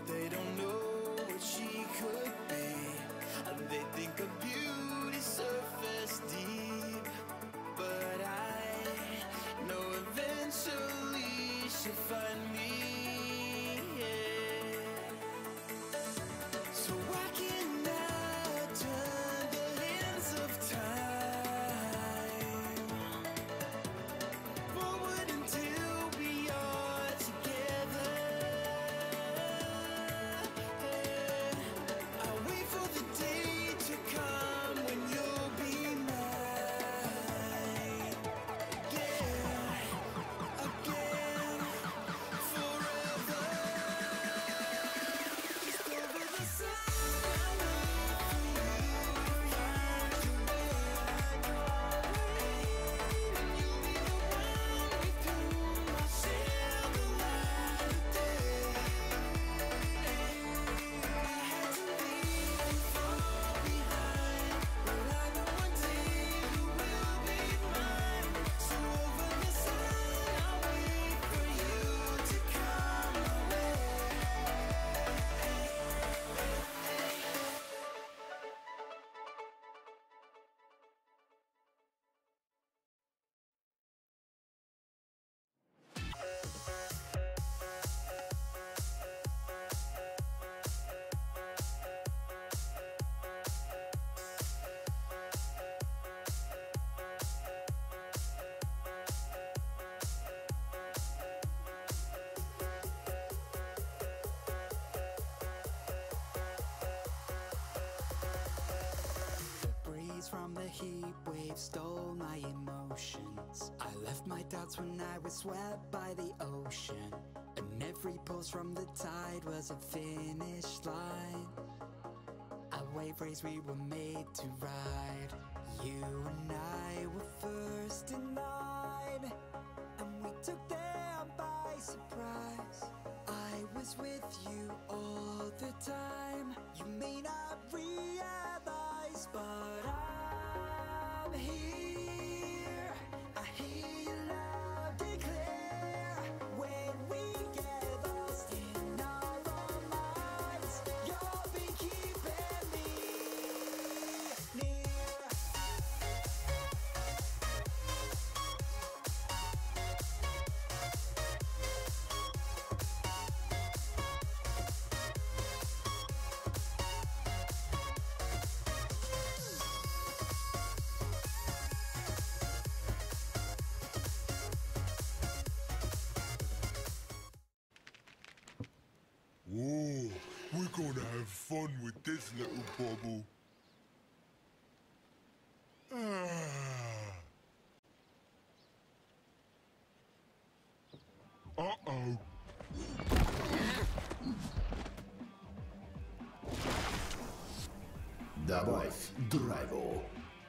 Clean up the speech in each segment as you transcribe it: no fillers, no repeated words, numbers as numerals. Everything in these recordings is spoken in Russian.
they don't know what she could be. They think of beauty surface deep, but I know eventually she'll find me. So why can't I turn the hands of time forward until we are together? I wait for the day to come when you'll be mine. Yeah, again, forever. Just over the sun. From the heat wave stole my emotions. I left my doubts when I was swept by the ocean, and every pulse from the tide was a finish line. A wave race we were made to ride. You and I were first in line, and we took them by surprise. I was with you all the time. You may not realize, but I'm here. I hear you loud and clear. When we get lost in our own minds, you'll be keeping me near. Whoa, we're gonna have fun with this little bubble. Uh-oh. Добавь драйву.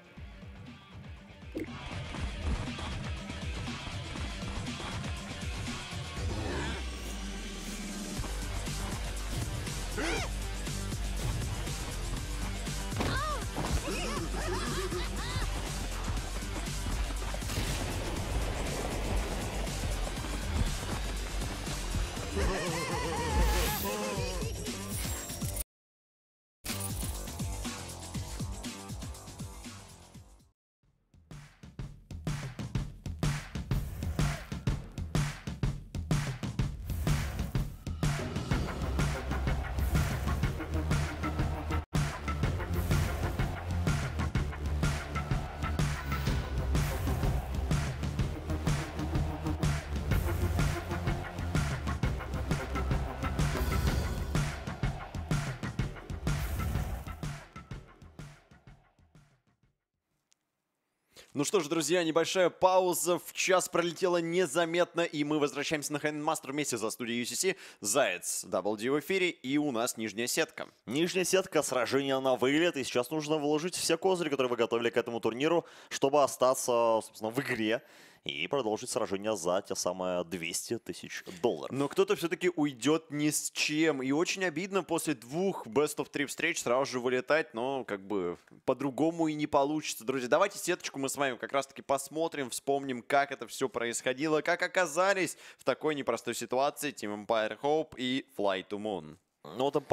Ну что ж, друзья, небольшая пауза. В час пролетела незаметно, и мы возвращаемся на Handmaster вместе за студией UCC. Заяц, WD в эфире, и у нас нижняя сетка. Нижняя сетка, сражение на вылет, и сейчас нужно вложить все козыри, которые вы готовили к этому турниру, чтобы остаться, собственно, в игре и продолжить сражение за те самые 200 тысяч долларов. Но кто-то все-таки уйдет ни с чем. И очень обидно после двух Best of 3 встреч сразу же вылетать, но как бы по-другому и не получится. Друзья, давайте сеточку мы с вами как раз-таки посмотрим, вспомним, как это все происходило, как оказались в такой непростой ситуации Team Empire Hope и Fly to Moon. Ну, вот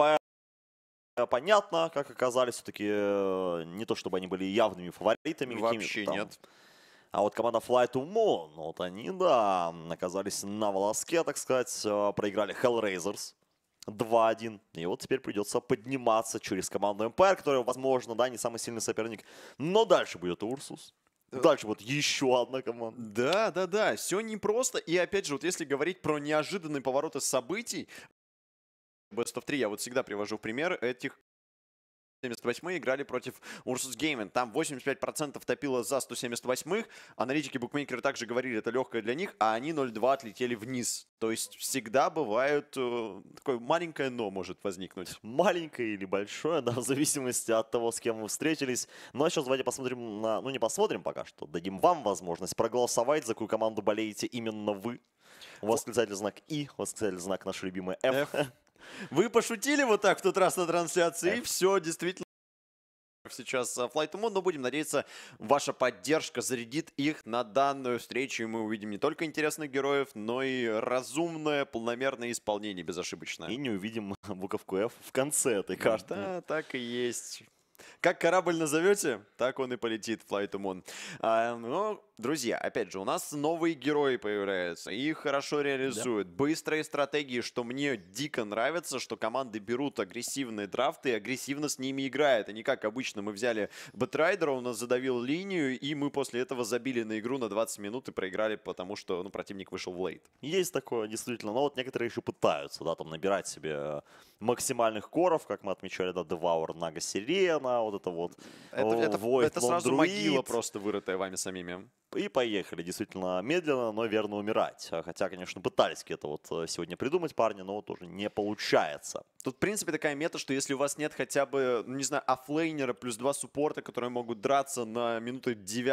понятно, как оказались, все-таки не то, чтобы они были явными фаворитами. Вообще там. нет. А вот команда Fly to Moon, вот они, да, оказались на волоске, так сказать, проиграли Hellraisers 2-1. И вот теперь придется подниматься через команду Empire, которая, возможно, да, не самый сильный соперник. Но дальше будет Урсус. Дальше вот еще одна команда. Да, все непросто. И опять же, вот если говорить про неожиданные повороты событий, Best of 3 я вот всегда привожу в пример этих 178 играли против Ursus Gaming. Там 85% топило за 178-х. Аналитики-букмекеры также говорили, это легкое для них, а они 0-2 отлетели вниз. То есть всегда бывает такое маленькое «но» может возникнуть. Маленькое или большое, да, в зависимости от того, с кем вы встретились. Ну а сейчас давайте посмотрим на... Ну не посмотрим пока что, дадим вам возможность проголосовать, за какую команду болеете именно вы. Восклицательный знак «И», восклицательный знак наш любимый «Ф». Вы пошутили вот так в тот раз на трансляции, и все, действительно. Сейчас Fly to Moon, но будем надеяться, ваша поддержка зарядит их на данную встречу, и мы увидим не только интересных героев, но и разумное, полномерное исполнение безошибочное. И не увидим буковку F в конце этой карты. Да, так и есть. Как корабль назовете, так он и полетит, Fly to Moon. Но, друзья, опять же, у нас новые герои появляются, их хорошо реализуют. Да. Быстрые стратегии, что мне дико нравится, что команды берут агрессивные драфты и агрессивно с ними играют. А не как обычно мы взяли Бэтрайдера, он нас задавил линию, и мы после этого забили на игру на 20 минут и проиграли, потому что противник вышел в лейт. Есть такое, действительно. Но вот некоторые еще пытаются, да, там набирать себе максимальных коров, как мы отмечали, да, Devour, Нага Сирена, вот это вот. Это сразу могила просто вырытая вами самими. И поехали, действительно, медленно, но верно умирать. Хотя, конечно, пытались где-то вот сегодня придумать парни, но вот уже не получается. Тут, в принципе, такая мета, что если у вас нет хотя бы, ну, не знаю, оффлейнера плюс 2 суппорта, которые могут драться на минуты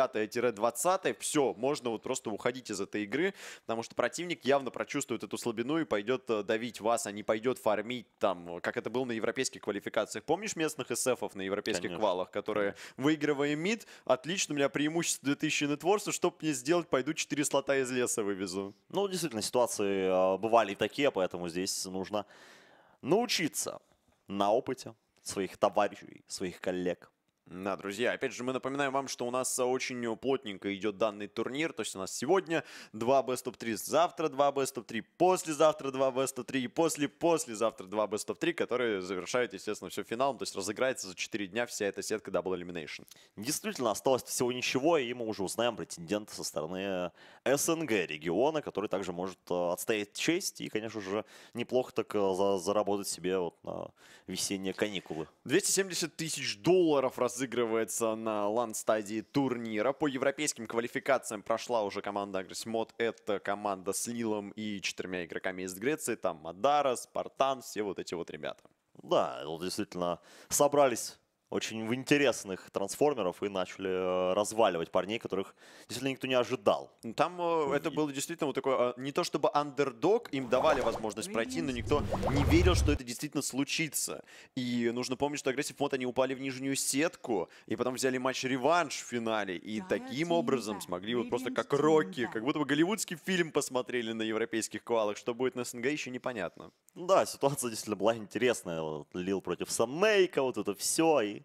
9-20, все, можно вот просто уходить из этой игры, потому что противник явно прочувствует эту слабину и пойдет давить вас, а не пойдет фармить там, как это было на европейских квалификациях. Помнишь местных СФов на европейских квалах, которые, выигрывая мид, отлично, у меня преимущество 2000 нетворса, что мне сделать, пойду 4 слота из леса вывезу. Ну, действительно, ситуации бывали и такие, поэтому здесь нужно научиться на опыте своих товарищей, своих коллег. Да, друзья, опять же, мы напоминаем вам, что у нас очень плотненько идет данный турнир. То есть у нас сегодня 2 Best of 3, завтра 2 Best of 3, послезавтра 2 Best of 3 и послезавтра 2 Best of 3, которые завершают, естественно, все финалом. То есть разыграется за 4 дня вся эта сетка Double Elimination. Действительно, осталось всего ничего, и мы уже узнаем претендента со стороны СНГ региона, который также может отстоять честь и, конечно же, неплохо так заработать себе вот на весенние каникулы. $270 тысяч разыгрывается на лан-стадии турнира. По европейским квалификациям прошла уже команда Агресмод. Это команда с Лилом и 4 игроками из Греции. Там Мадара, Спартан, все вот эти вот ребята. Да, вот действительно собрались очень в интересных трансформеров и начали разваливать парней, которых действительно никто не ожидал. Там это было действительно вот такое, не то чтобы андердог, им давали возможность пройти, но никто не верил, что это действительно случится. И нужно помнить, что Aggressive Mod, они упали в нижнюю сетку, и потом взяли матч-реванш в финале, и таким образом смогли вот просто как Рокки, как будто бы голливудский фильм посмотрели на европейских квалах. Что будет на СНГ, еще непонятно. Да, ситуация действительно была интересная. Вот, Лил против Санмейка, вот это все, и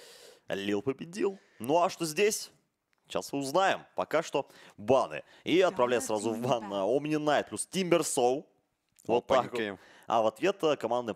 Лил победил. Ну а что здесь? Сейчас узнаем. Пока что баны. И отправляю сразу в бан на Omni Knight плюс Timbersaw. Вот так вот. А в ответ команды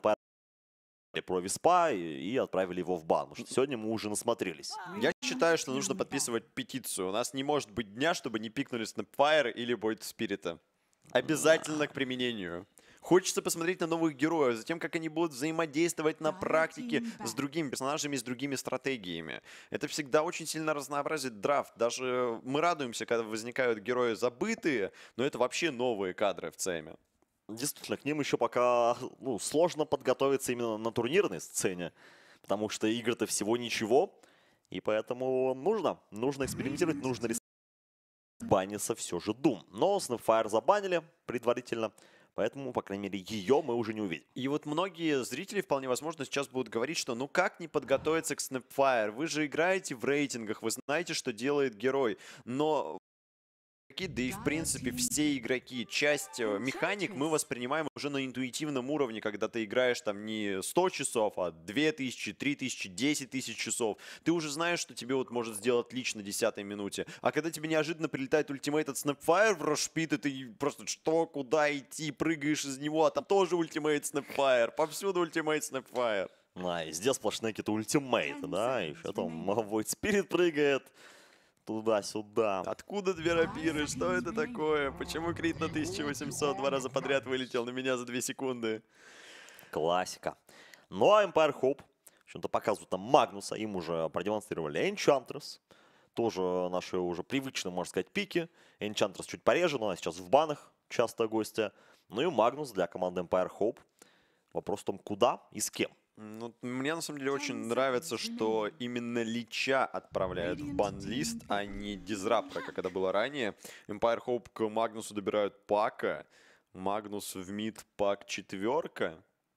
про Виспа и отправили его в бан. Потому что сегодня мы уже насмотрелись. Я считаю, что нужно подписывать петицию. У нас не может быть дня, чтобы не пикнули Snapfire или Void Spirit. Обязательно к применению. Хочется посмотреть на новых героев, затем, как они будут взаимодействовать на практике с другими персонажами, с другими стратегиями. Это всегда очень сильно разнообразит драфт. Даже мы радуемся, когда возникают герои забытые, но это вообще новые кадры в ЦМе. Действительно, к ним еще пока сложно подготовиться именно на турнирной сцене, потому что игр-то всего ничего, и поэтому нужно экспериментировать, нужно рисовать. Банится все же Doom. Но Snapfire забанили предварительно. Поэтому, по крайней мере, ее мы уже не увидим. И вот многие зрители, вполне возможно, сейчас будут говорить, что ну как не подготовиться к Snapfire? Вы же играете в рейтингах, вы знаете, что делает герой. Но да и в принципе все игроки, часть механик мы воспринимаем уже на интуитивном уровне, когда ты играешь там не 100 часов, а 2000, 3000, 10 тысяч часов. Ты уже знаешь, что тебе вот может сделать лично на 10-й минуте. А когда тебе неожиданно прилетает ультимейт от Snapfire в Рошпит, и ты просто что, куда идти, прыгаешь из него, а там тоже ультимейт Snapfire, повсюду ультимейт Snapfire. Да, везде сплошные какие-то ультимейты, да, еще там Void Spirit прыгает. Туда-сюда. Откуда две рапиры? Что это такое? Почему крит на 1800 2 раза подряд вылетел на меня за 2 секунды? Классика. Ну а Empire Hope, в общем-то, показывают там Магнуса, им уже продемонстрировали Enchantress. Тоже наши уже привычные, можно сказать, пики. Enchantress чуть пореже, но она сейчас в банах часто гостья. Ну и Магнус для команды Empire Hope. Вопрос в том, куда и с кем. Ну, мне на самом деле очень нравится, что именно Лича отправляют в бан-лист, а не Дизраптора, как это было ранее. Empire Hope к Магнусу добирают Пака. Магнус в мид, Пак четверка.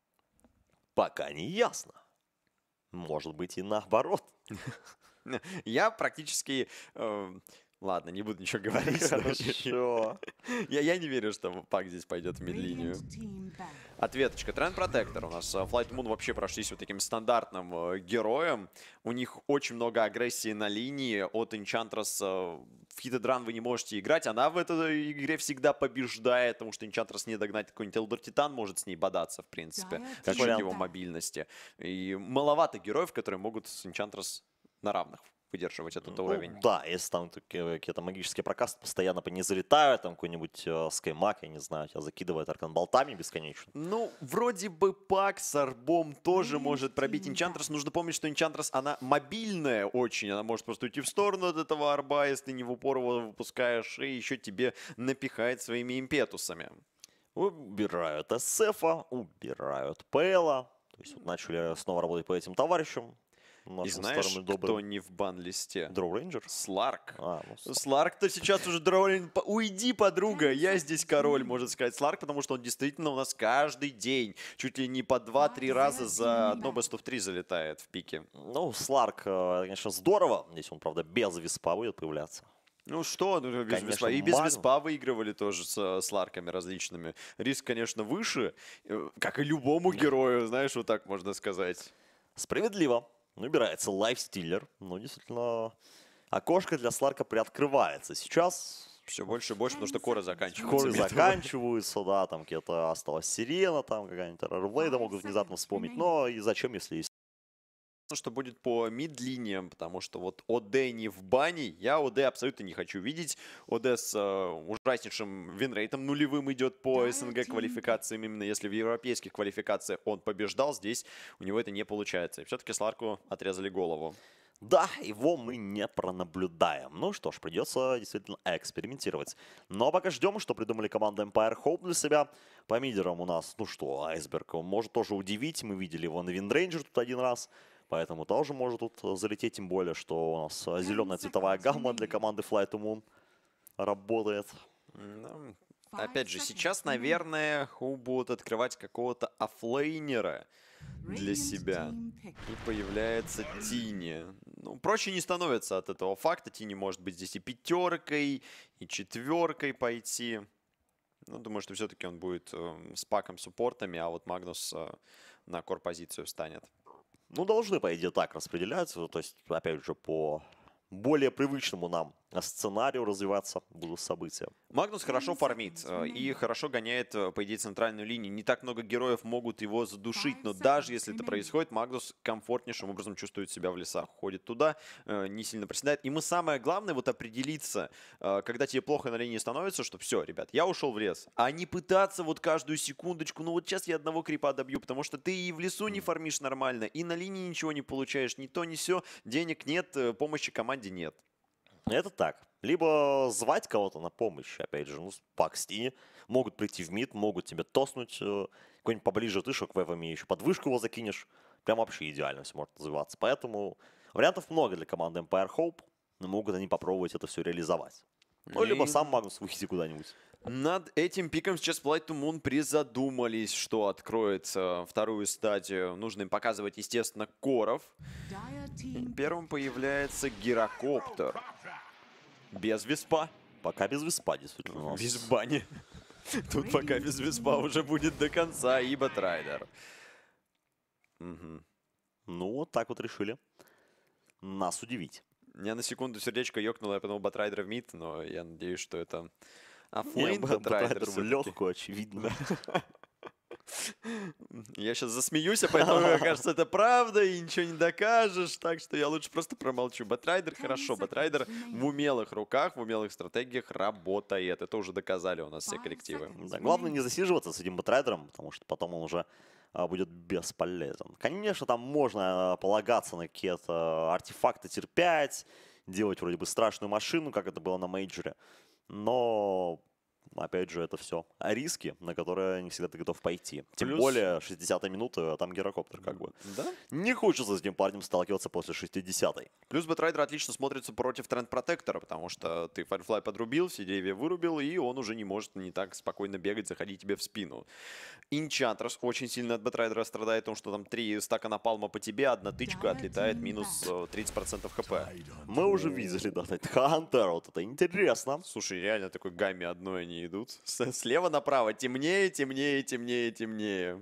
Пока не ясно. Может быть и наоборот. Я практически... Ладно, не буду ничего говорить. Хорошо. Я не верю, что Пак здесь пойдет в мид-линию. Ответочка. Тренд Протектор. У нас Flight Moon вообще прошлись вот таким стандартным героем. У них очень много агрессии на линии. От Enchantress в Hit and Run вы не можете играть. Она в этой игре всегда побеждает, потому что Enchantress не догнать. Какой-нибудь Элдер Титан может с ней бодаться, в принципе. За счет его мобильности. И маловато героев, которые могут с Enchantress на равных выдерживать этот уровень. Да, если там какие-то магические прокасты постоянно по ней залетают, там какой-нибудь Скаймак, я не знаю, тебя закидывает аркан-болтами бесконечно. Ну, вроде бы Пак с арбом тоже может пробить Enchantress. Нужно помнить, что Enchantress, она мобильная очень. Она может просто уйти в сторону от этого арба, если не в упор его выпускаешь, и еще тебе напихает своими импетусами. Убирают СФа, убирают Пэла. То есть вот начали снова работать по этим товарищам. И знаешь, кто не в бан-листе? Дроу Рейнджер? Сларк. Ну, Сларк-то сейчас уже Дроу. Уйди, подруга, я здесь король, может сказать Сларк, потому что он действительно у нас каждый день, чуть ли не по 2-3 раза за одно Best of 3 залетает в пике. Ну, Сларк, конечно, здорово. Здесь он, правда, без виспа будет появляться. Ну что, без виспа. И без виспа выигрывали тоже с Ларками различными. Риск, конечно, выше, как и любому герою, знаешь, вот так можно сказать. Справедливо. Убирается лайфстиллер. Ну, действительно, окошко для Сларка приоткрывается. Сейчас все больше и больше, потому что коры заканчиваются. Коры заканчиваются, да, там где-то осталась Сирена, там какая-нибудь Рарблейда могут внезапно вспомнить. Но и зачем, если есть? Что будет по мид-линиям, потому что вот ОД не в бане, я ОД абсолютно не хочу видеть. ОД с ужаснейшим винрейтом нулевым идет по СНГ квалификациям, именно если в европейских квалификациях он побеждал, здесь у него это не получается. И все-таки Сларку отрезали голову. Да, его мы не пронаблюдаем. Ну что ж, придется действительно экспериментировать. Но пока ждем, что придумали команда Empire Hope для себя. По мидерам у нас, ну что, Айсберг, он может тоже удивить. Мы видели его на Виндрейнджер тут один раз. Поэтому тоже может тут залететь, тем более, что у нас зеленая цветовая гамма для команды Flight to Moon работает. Опять же, сейчас, наверное, Хоуп будут открывать какого-то оффлейнера для себя. И появляется Тини. Ну, проще не становится от этого факта. Тини может быть здесь и пятеркой, и четверкой пойти. Ну, думаю, что все-таки он будет с паком суппортами, а вот Магнус на кор-позицию встанет. Ну, должны, по идее, так распределяться. То есть, опять же, по более привычному нам сценарию развиваться будут события. Магнус хорошо фармит и хорошо гоняет, по идее, центральную линию. Не так много героев могут его задушить, но даже если это происходит, Магнус комфортнейшим образом чувствует себя в лесах. Ходит туда, не сильно проседает. И мы самое главное вот определиться, когда тебе плохо на линии становится, что все, ребят, я ушел в лес. А не пытаться вот каждую секундочку, ну вот сейчас я одного крипа добью, потому что ты и в лесу не фармишь нормально, и на линии ничего не получаешь, ни то, ни сё, денег нет, помощи команде нет. Это так. Либо звать кого-то на помощь, опять же, ну, Пак с Тини. Могут прийти в мид, могут тебе тоснуть. Какой-нибудь поближе ты, что к вэвами еще подвышку его закинешь. Прям вообще идеально все может развиваться. Поэтому вариантов много для команды Empire Hope. Но могут они попробовать это все реализовать. Ну, либо сам Магнус выйти куда-нибудь. Над этим пиком сейчас Flight to Moon призадумались, что откроет вторую стадию. Нужно им показывать, естественно, коров. И первым появляется Гирокоптер. Без виспа. Пока без виспа, действительно. У нас. Без бани. Тут пока без виспа уже будет до конца, и Батрайдер. Ну, вот так вот решили нас удивить. Меня на секунду сердечко ёкнуло, я подумал Батрайдер в мид, но я надеюсь, что это Не, оффлейн Батрайдер в всё-таки. легкую, очевидно. Я сейчас засмеюсь, а поэтому, мне кажется, это правда, и ничего не докажешь, так что я лучше просто промолчу. Батрайдер хорошо, Батрайдер в умелых руках, в умелых стратегиях работает. Это уже доказали у нас все коллективы. Да, главное не засиживаться с этим Батрайдером, потому что потом он уже будет бесполезен. Конечно, там можно полагаться на какие-то артефакты тир-5, делать вроде бы страшную машину, как это было на мейджоре, но... Опять же, это все риски, на которые не всегда ты готов пойти. Тем Плюс- более 60-я минута, а там гирокоптер как бы. Да? Не хочется с этим парнем сталкиваться после 60-й. Плюс Батрайдер отлично смотрится против Тренд Протектора, потому что ты Firefly подрубил, все деревья вырубил, и он уже не может не так спокойно бегать, заходить тебе в спину. Enchantress очень сильно от Батрайдера страдает, потому что там 3 стака напалма по тебе, одна тычка отлетает, минус 30% хп. Мы уже видели, да, Хантер, вот это интересно. Слушай, реально такой гамме одной они идут. Слева направо темнее, темнее, темнее, темнее.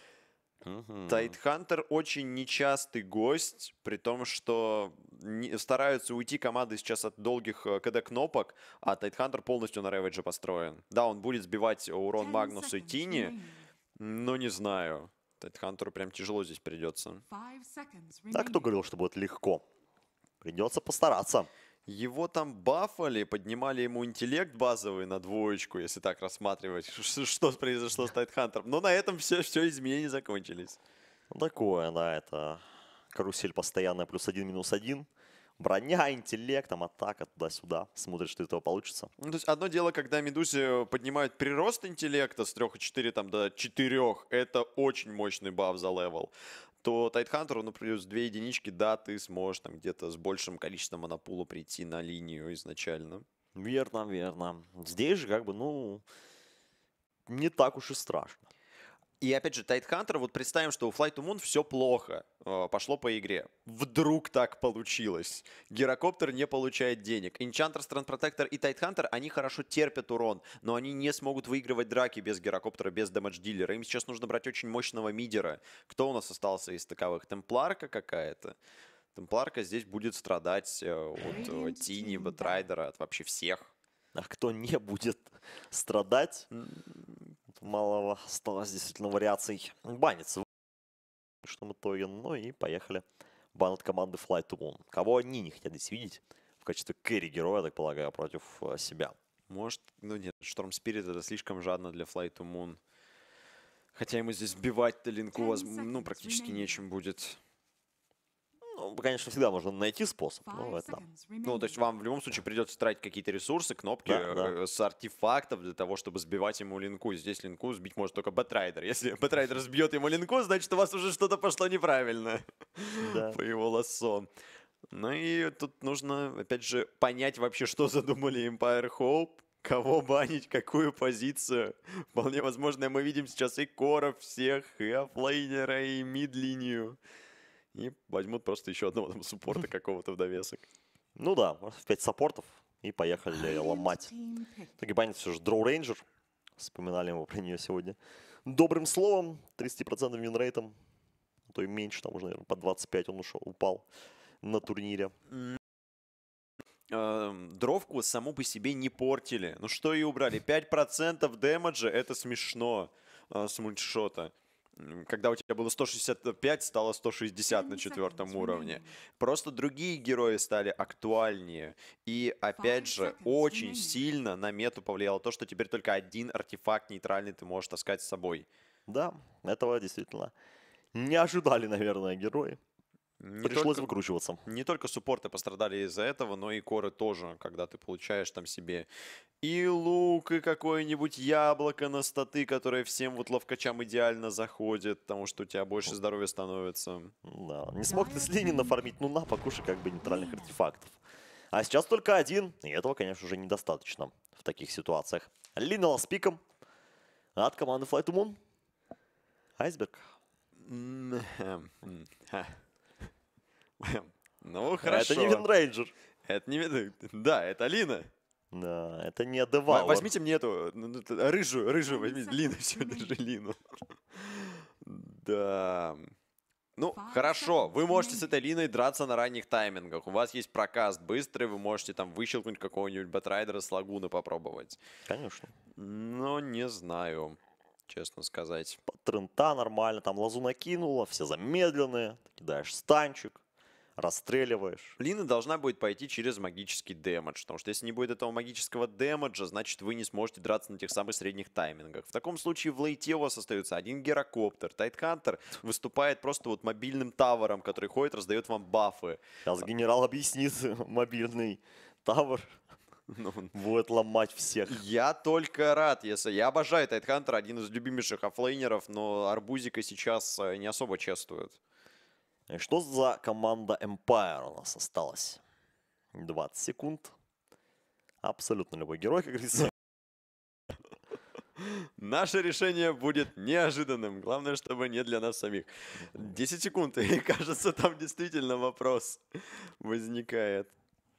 Тайтхантер очень нечастый гость, при том, что стараются уйти команды сейчас от долгих КД-кнопок, а Тайтхантер полностью на Рэвэдже построен. Да, он будет сбивать урон Магнусу и Тини, но не знаю. Тайтхантеру прям тяжело здесь придется. А кто говорил, что будет легко? Придется постараться. Его там бафали, поднимали ему интеллект базовый на 2, если так рассматривать, что произошло с Тайтхантером. Но на этом все изменения закончились. Ну, такое, да, это карусель постоянная, +1, -1. Броня, интеллект, там атака туда-сюда. Смотришь, что из этого получится. Ну, то есть одно дело, когда Медузе поднимают прирост интеллекта с 3,4 там, до 4, это очень мощный баф за левел. То Тайтхантеру, ну, плюс 2 единички, да, ты сможешь там где-то с большим количеством монопула прийти на линию изначально. Верно, верно. Здесь же как бы, ну, не так уж и страшно. И опять же, Тайтхантер, вот представим, что у Fly to Moon все плохо, пошло по игре. Вдруг так получилось. Гирокоптер не получает денег. Enchantress, Тренд Протектор и Тайтхантер, они хорошо терпят урон, но они не смогут выигрывать драки без Гирокоптера, без дэмэдж-дилера. Им сейчас нужно брать очень мощного мидера. Кто у нас остался из таковых? Темпларка какая-то? Темпларка здесь будет страдать от Тини, Батрайдера, от вообще всех. А кто не будет страдать, малого осталось действительно вариаций баниться. Что в итоге, ну и поехали. Бан от команды Fly to Moon. Кого они не хотят здесь видеть в качестве кэрри-героя, так полагаю, против себя. Может, ну нет, Шторм Спирит это слишком жадно для Fly to Moon. Хотя ему здесь сбивать-то линку, ну, практически нечем будет. Ну, конечно, всегда можно найти способ, но это да. Ну, то есть вам в любом случае придется тратить какие-то ресурсы, кнопки Да. с артефактов для того, чтобы сбивать ему линку. Здесь линку сбить может только Батрайдер. Если Батрайдер сбьет ему линку, значит, у вас уже что-то пошло неправильно Да. по его лассо. Ну и тут нужно, опять же, понять вообще, что задумали Empire Hope. Кого банить, какую позицию. Вполне возможно, мы видим сейчас и коров всех, и оффлейнера, и мид-линию. И возьмут просто еще одного там суппорта какого-то в довесок. Ну да, 5 саппортов и поехали ломать. В итоге банит все же Дроу Рейнджер. Вспоминали его про нее сегодня. Добрым словом, 30% винрейтом. То и меньше, там уже, наверное, по 25 он упал на турнире. Дровку саму по себе не портили. Ну что и убрали. 5% дэмэджа, это смешно с мультшота. Когда у тебя было 165, стало 160 на 4-м уровне. Просто другие герои стали актуальнее. И, опять же, очень сильно на мету повлияло то, что теперь только один артефакт нейтральный ты можешь таскать с собой. Да, этого действительно не ожидали, наверное, герои. Пришлось выкручиваться. Не только суппорты пострадали из-за этого, но и коры тоже, когда ты получаешь там себе и лук, и какое-нибудь яблоко на статы, которое всем вот ловкачам идеально заходит, потому что у тебя больше здоровья становится. Да, не смог ты с линии нафармить, ну на, покушай как бы нейтральных артефактов. А сейчас только один, и этого, конечно, уже недостаточно в таких ситуациях. Линала с пиком от команды Fly to Moon. Айсберг. Ну, хорошо. Это не Винрейнджер. Это не... Да, это Лина. Да, это не Девауэр. Возьмите мне эту рыжую возьмите. Лину, все, даже Лину. Да. Ну, хорошо, вы можете с этой Линой драться на ранних таймингах. У вас есть прокаст быстрый, вы можете там выщелкнуть какого-нибудь Бэтрайдера с лагуны попробовать. Конечно. Но не знаю, честно сказать. Под трента нормально, там лазу накинула, все замедленные, ты кидаешь станчик, расстреливаешь. Лина должна будет пойти через магический дэмэдж, потому что если не будет этого магического дэмэджа, значит вы не сможете драться на тех самых средних таймингах. В таком случае в лейте у вас остается один гирокоптер. Тайтхантер выступает просто вот мобильным тавером, который ходит, раздает вам бафы. Сейчас генерал объяснит мобильный тавер. Будет ломать всех. Я только рад, если... Я обожаю Тайтхантер, один из любимейших оффлейнеров, но Арбузика сейчас не особо чествуют. И что за команда Empire у нас осталась? 20 секунд. Абсолютно любой герой, как говорится. Наше решение будет неожиданным. Главное, чтобы не для нас самих. 10 секунд, и кажется, там действительно вопрос возникает.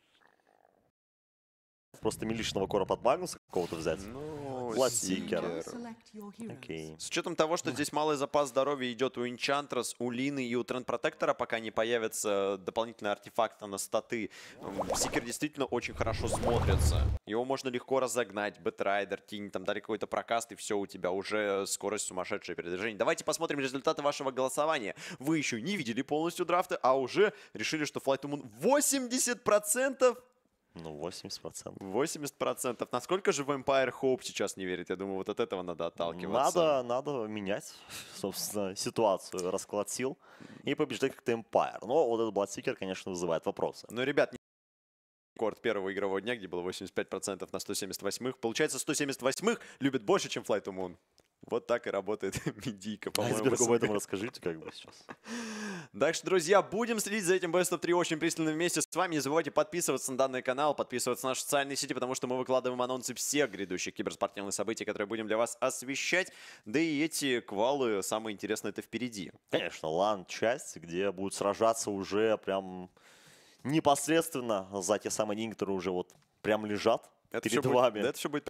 Просто милишного кора под Магнуса какого-то взять. Ну, Bloodseeker. Сикер. Окей. С учетом того, что здесь малый запас здоровья идет у Энчантрас, у Лины и у Тренд Протектора, пока не появятся дополнительные артефакты на статы, Сикер действительно очень хорошо смотрится. Его можно легко разогнать. Бэтрайдер, Тинь, там дали какой-то прокаст, и все, у тебя уже скорость сумасшедшее передвижение. Давайте посмотрим результаты вашего голосования. Вы еще не видели полностью драфты, а уже решили, что Flight to Moon 80%? Ну, 80%. 80%. Насколько же в Empire Hope сейчас не верит? Я думаю, вот от этого надо отталкиваться. Надо менять, собственно, ситуацию, расклад сил и побеждать как-то Empire. Но вот этот Bloodseeker, конечно, вызывает вопросы. Но, ребят, рекорд первого игрового дня, где было 85% на 178-х. Получается, 178-х любят больше, чем Flight to Moon. Вот так и работает медийка, по-моему. Об этом расскажите как бы сейчас. Так что, друзья, будем следить за этим Best of 3 очень пристально вместе с вами. Не забывайте подписываться на данный канал, подписываться на наши социальные сети, потому что мы выкладываем анонсы всех грядущих киберспортивных событий, которые будем для вас освещать. Да и эти квалы, самое интересное, это впереди. Конечно, лан-часть, где будут сражаться уже прям непосредственно за те самые деньги, которые уже вот прям лежат перед вами. Это все будет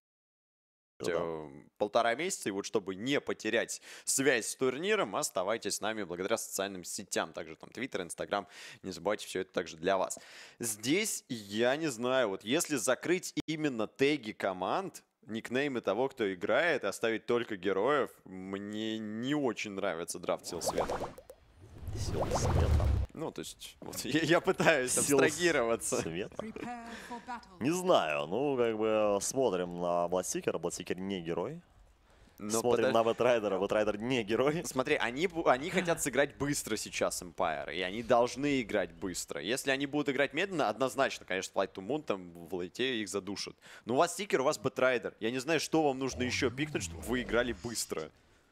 полтора месяца, и вот чтобы не потерять связь с турниром, оставайтесь с нами благодаря социальным сетям, также там Твиттер, Инстаграм, не забывайте, все это также для вас. Здесь, я не знаю, вот если закрыть именно теги команд, никнеймы того, кто играет, и оставить только героев, мне не очень нравится драфт Сил Света. Сил Света. Ну, то есть, вот, я пытаюсь абстрагироваться. Света. Не знаю, ну, как бы смотрим на Bloodseeker. Bloodseeker не герой. Но смотрим на Бэтрайдера. Бэтрайдер не герой. Смотри, они хотят сыграть быстро сейчас Empire, и они должны играть быстро. Если они будут играть медленно, однозначно, конечно, Flight to Moon там в лейте их задушат. Но у вас Сикер, у вас Бэтрайдер. Я не знаю, что вам нужно еще пикнуть, чтобы вы играли быстро.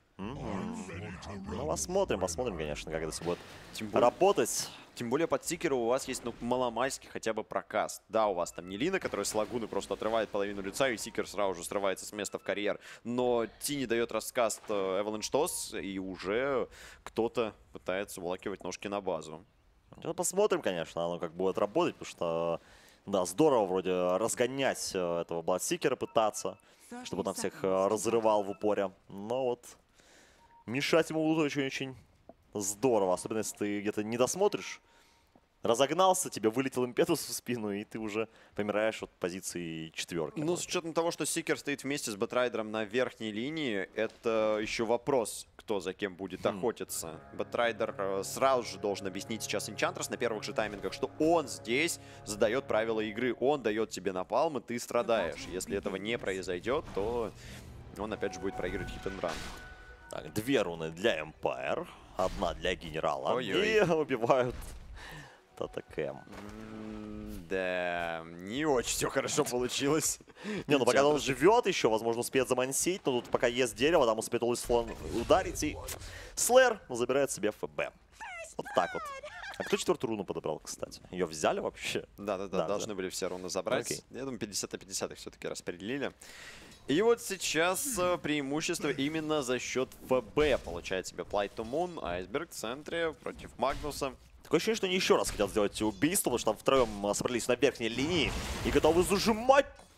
Ну, посмотрим, конечно, как это все будет работать. Тем более под Сикера у вас есть, ну, маломальский хотя бы прокаст. Да, у вас там не Лина, которая с лагуны просто отрывает половину лица, и Сикер сразу же срывается с места в карьер. Но Ти не дает раскаст Avalanche Toss, и уже кто-то пытается уволакивать ножки на базу. Ну, посмотрим, конечно, оно как будет работать, потому что, да, здорово вроде разгонять этого Bloodseeker пытаться, чтобы он всех разрывал в упоре. Но вот мешать ему будет очень-очень здорово, особенно если ты где-то не досмотришь. Разогнался, тебе вылетел импетус в спину, и ты уже помираешь от позиции четверки. Ну, с учетом того, что Сикер стоит вместе с Бэтрайдером на верхней линии, это еще вопрос, кто за кем будет охотиться. Бэтрайдер сразу же должен объяснить сейчас Энчантрас на первых же таймингах, что он здесь задает правила игры, он дает тебе напалм, и ты страдаешь. Если этого не произойдет, то он опять же будет проигрывать хит-н-ран. Так, 2 руны для Empire, 1 для генерала. Ой-ой. И убивают Татакэм. Да, не очень все хорошо получилось. Не, ну пока он живет еще, возможно, успеет замансить, но тут пока есть дерево, там успеет Улисфлон ударить, и Слэр забирает себе ФБ. Вот так вот. А кто 4-ю руну подобрал, кстати? Ее взяли вообще? Да, должны были все руны забрать. Окей. Я думаю, 50 на 50 их все-таки распределили. И вот сейчас преимущество именно за счет ФБ получает себе Flight to Moon, Айсберг в центре против Магнуса. Такое ощущение, что они еще раз хотят сделать убийство, потому что там втроем собрались на верхней линии и готовы зажимать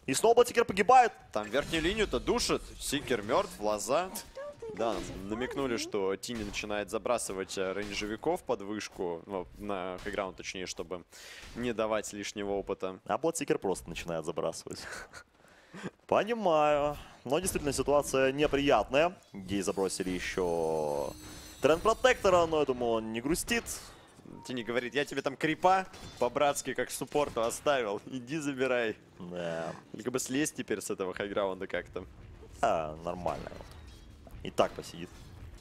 И снова Бладсикер погибает. Там верхнюю линию-то душит. Сикер мертв, лоза. Да, намекнули, что Тини начинает забрасывать рейнджевиков под вышку. Ну, на хайграунд, точнее, чтобы не давать лишнего опыта. А Бладсикер просто начинает забрасывать. Понимаю. Но действительно ситуация неприятная. Ей забросили еще Тренд Протектора, но я думаю, он не грустит. Тини говорит, я тебе там крипа по-братски как суппорту оставил. Иди забирай. Да. Только бы слезть теперь с этого хайграунда как-то. Нормально. И так посидит.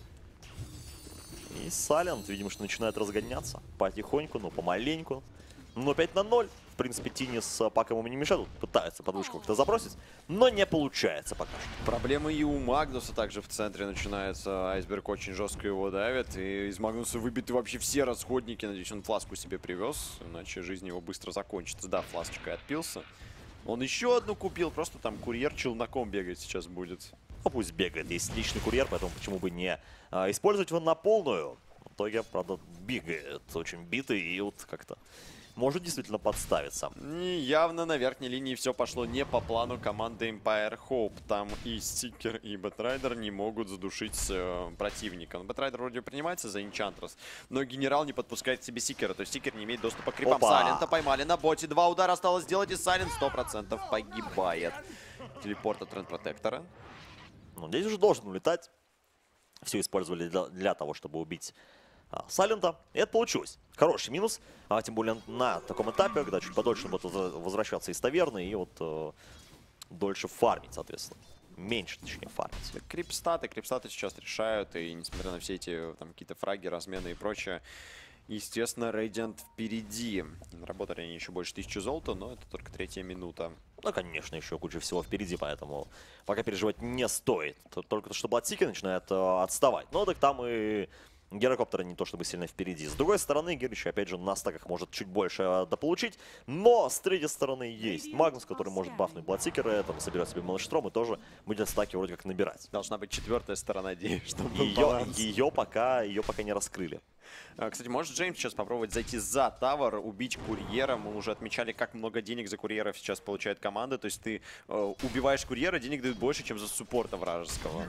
И Silent, видимо, что начинает разгоняться. Потихоньку, ну помаленьку. Но 5 на 0. В принципе, Тини с Паком ему не мешают. Пытается подвышку как-то забросить. Но не получается пока что. Проблемы и у Магнуса также в центре начинается. Айсберг очень жестко его давит. И из Магнуса выбиты вообще все расходники. Надеюсь, он фласку себе привез. Иначе жизнь его быстро закончится. Да, фласочкой отпился. Он еще одну купил. Просто там курьер челноком бегать сейчас будет. Ну, пусть бегает. Есть личный курьер, поэтому почему бы не использовать его на полную. В итоге, правда, бегает очень битый и вот как-то может действительно подставиться. И явно на верхней линии все пошло не по плану команды Empire Hope. Там и Сикер, и Бэтрайдер не могут задушить противника. Бэтрайдер вроде принимается за Enchantress, но генерал не подпускает к себе Сикера. То есть Сикер не имеет доступа к крипам. Опа! Сайлента поймали на боте. 2 удара осталось сделать, и Сайлент 100% погибает. Телепорт от Тренд Протектора. Ну, здесь уже должен улетать. Все использовали для того, чтобы убить Сайлента. И это получилось. Хороший минус. Тем более на таком этапе, когда чуть подольше будут возвращаться из таверны и вот дольше фармить, соответственно. Меньше, точнее, фармить. Крипстаты сейчас решают. И несмотря на все эти там какие-то фраги, размены и прочее, естественно, Radiant впереди. Наработали они еще больше 1000 золота, но это только 3-я минута. Ну, конечно, еще куча всего впереди, поэтому пока переживать не стоит. Только то, что Бладсикер начинает отставать. Но так там и Герокоптера не то чтобы сильно впереди. С другой стороны, Герич, опять же, на стаках может чуть больше дополучить. Но с третьей стороны есть Магнус, который может бафнуть Бладсикера, там соберет себе Малыштром и тоже будет стаки вроде как набирать. Должна быть 4-я сторона, чтобы Ее пока не раскрыли. Кстати, может Джеймс сейчас попробовать зайти за тавер, убить курьера. Мы уже отмечали, как много денег за курьеров сейчас получает команда. То есть ты убиваешь курьера, денег дают больше, чем за суппорта вражеского.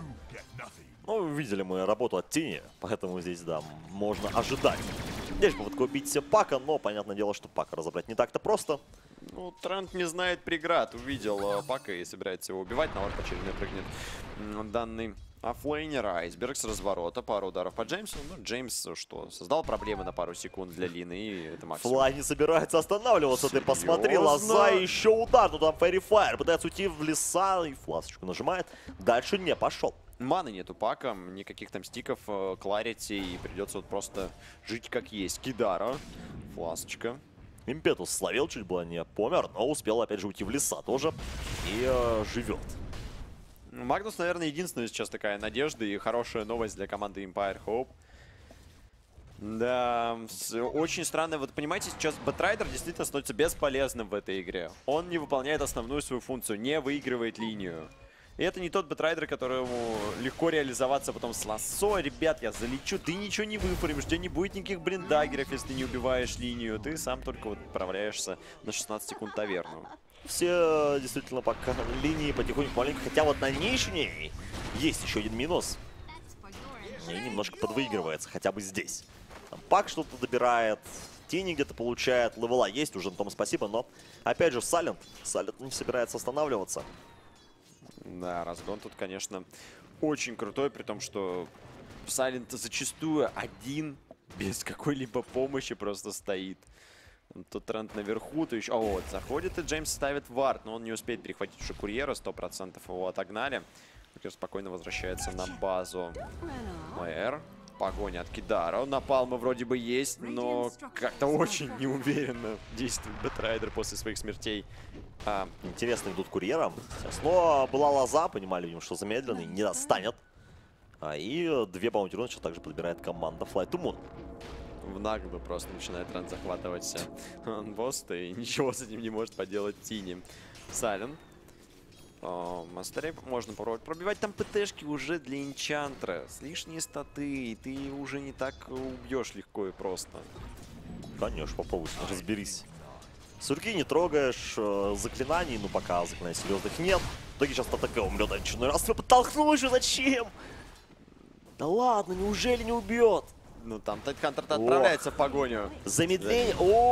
Ну, видели мы работу от Тини, поэтому здесь, да, можно ожидать. Здесь попытка убить Пака, но понятное дело, что Пака разобрать не так-то просто. Ну, Тренд не знает преград. Увидел Пака и собирается его убивать. На орд очередной прыгнет данный оффлейнер. Айсберг с разворота. Пару ударов по Джеймсу. Ну, Джеймс что, создал проблемы на пару секунд для Лины. И это максимум. Флай не собирается останавливаться. Ты посмотри, лоза, еще удар. Ну там Фэри Файр пытается уйти в леса и фласочку нажимает. Дальше не пошел. Маны нету Пака, никаких там стиков, кларити, и придется вот просто жить как есть. Кидара, фласочка. Импетус словил, чуть было не помер, но успел опять же уйти в леса тоже и живет. Магнус, наверное, единственная сейчас такая надежда и хорошая новость для команды Empire Hope. Да, очень странно. Вот понимаете, сейчас Бэтрайдер действительно становится бесполезным в этой игре. Он не выполняет основную свою функцию, не выигрывает линию. И это не тот Бэтрайдер, которому легко реализоваться потом с лассо. Ребят, я залечу, ты ничего не выпрямишь, у тебя не будет никаких блиндаггеров, если ты не убиваешь линию. Ты сам только вот отправляешься на 16 секунд таверну. Все действительно пока линии потихоньку маленько. Хотя вот на нижней есть еще один минус. И немножко подвыигрывается, хотя бы здесь. Там Пак что-то добирает, Тини где-то получает, левела есть, уже на том спасибо, но опять же Сайлент не собирается останавливаться. Да, разгон тут, конечно, очень крутой, при том, что Сайлент зачастую один, без какой-либо помощи просто стоит. Тут Тренд наверху, то еще... О, вот, заходит и Джеймс ставит вард, но он не успеет перехватить уже курьера, 100% его отогнали. Курьер спокойно возвращается на базу. МР. Погоня от Кидара. Напалма вроде бы есть, но как-то очень неуверенно действует Бэтрайдер после своих смертей. Интересно идут курьером. Но была лоза, понимали, видимо, что замедленный, не достанет. И две баунти-руны сейчас также подбирает команда Fly to Moon. В наглую просто начинает Тренд захватывать босса, и ничего с этим не может поделать Тини. Сайлент. Мастерей можно попробовать пробивать. Там ПТшки уже для Enchantress. Лишние статы, и ты уже не так убьешь легко и просто. Конечно, попробуй, разберись. Сурки не трогаешь, заклинаний, ну пока заклинаний серьезных нет. В итоге сейчас ТТК умрет очередной раз. Вы подтолкнул еще, зачем? Да ладно, неужели не убьет? Ну там Тайтхантер отправляется в погоню. Замедление.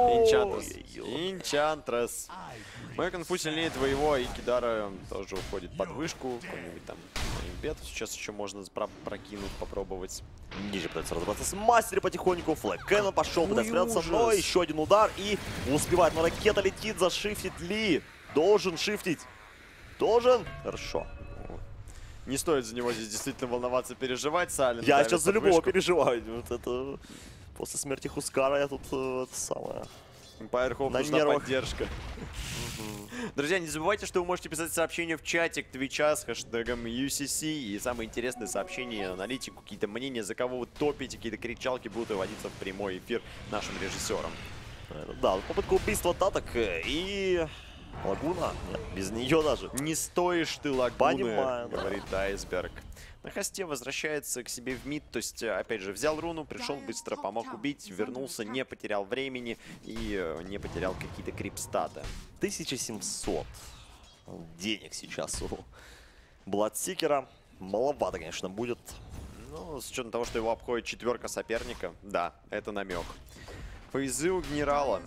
Инчантрес. Мой конфуз сильнее твоего, и Кидара тоже уходит под вышку. Какой-нибудь там имбет. Сейчас еще можно прокинуть, попробовать. Ниже пытается разобраться с мастером потихоньку. Флэк Кэннон пошел, пытается спрятаться, ужас. но еще один удар и успевает. Но ракета летит, зашифтит ли? Должен шифтить. Должен. Хорошо. Не стоит за него здесь действительно волноваться, переживать. Сайлент Я давит сейчас за под любого вышку. переживаю. Вот это... После смерти Хускара я тут это самое... Пайерхоп На нужна нервах. поддержка. Друзья, не забывайте, что вы можете писать сообщения в чате к Твича с хэштегом UCC. И самые интересные сообщения, аналитику, какие-то мнения, за кого вы топите, какие-то кричалки будут выводиться в прямой эфир нашим режиссером. Да, попытка убийства Таток и... Лагуна? Нет, без нее даже. Не стоишь ты лагуны, Понимаю, да. говорит Айсберг. На хосте возвращается к себе в мид, то есть, опять же, взял руну, пришел быстро, помог убить, вернулся, не потерял времени и не потерял какие-то крипстаты. 1700 денег сейчас у Бладсикера. Маловато, конечно, будет. Ну, с учетом того, что его обходит четверка соперника, да, это намек. Фейзы у генерала.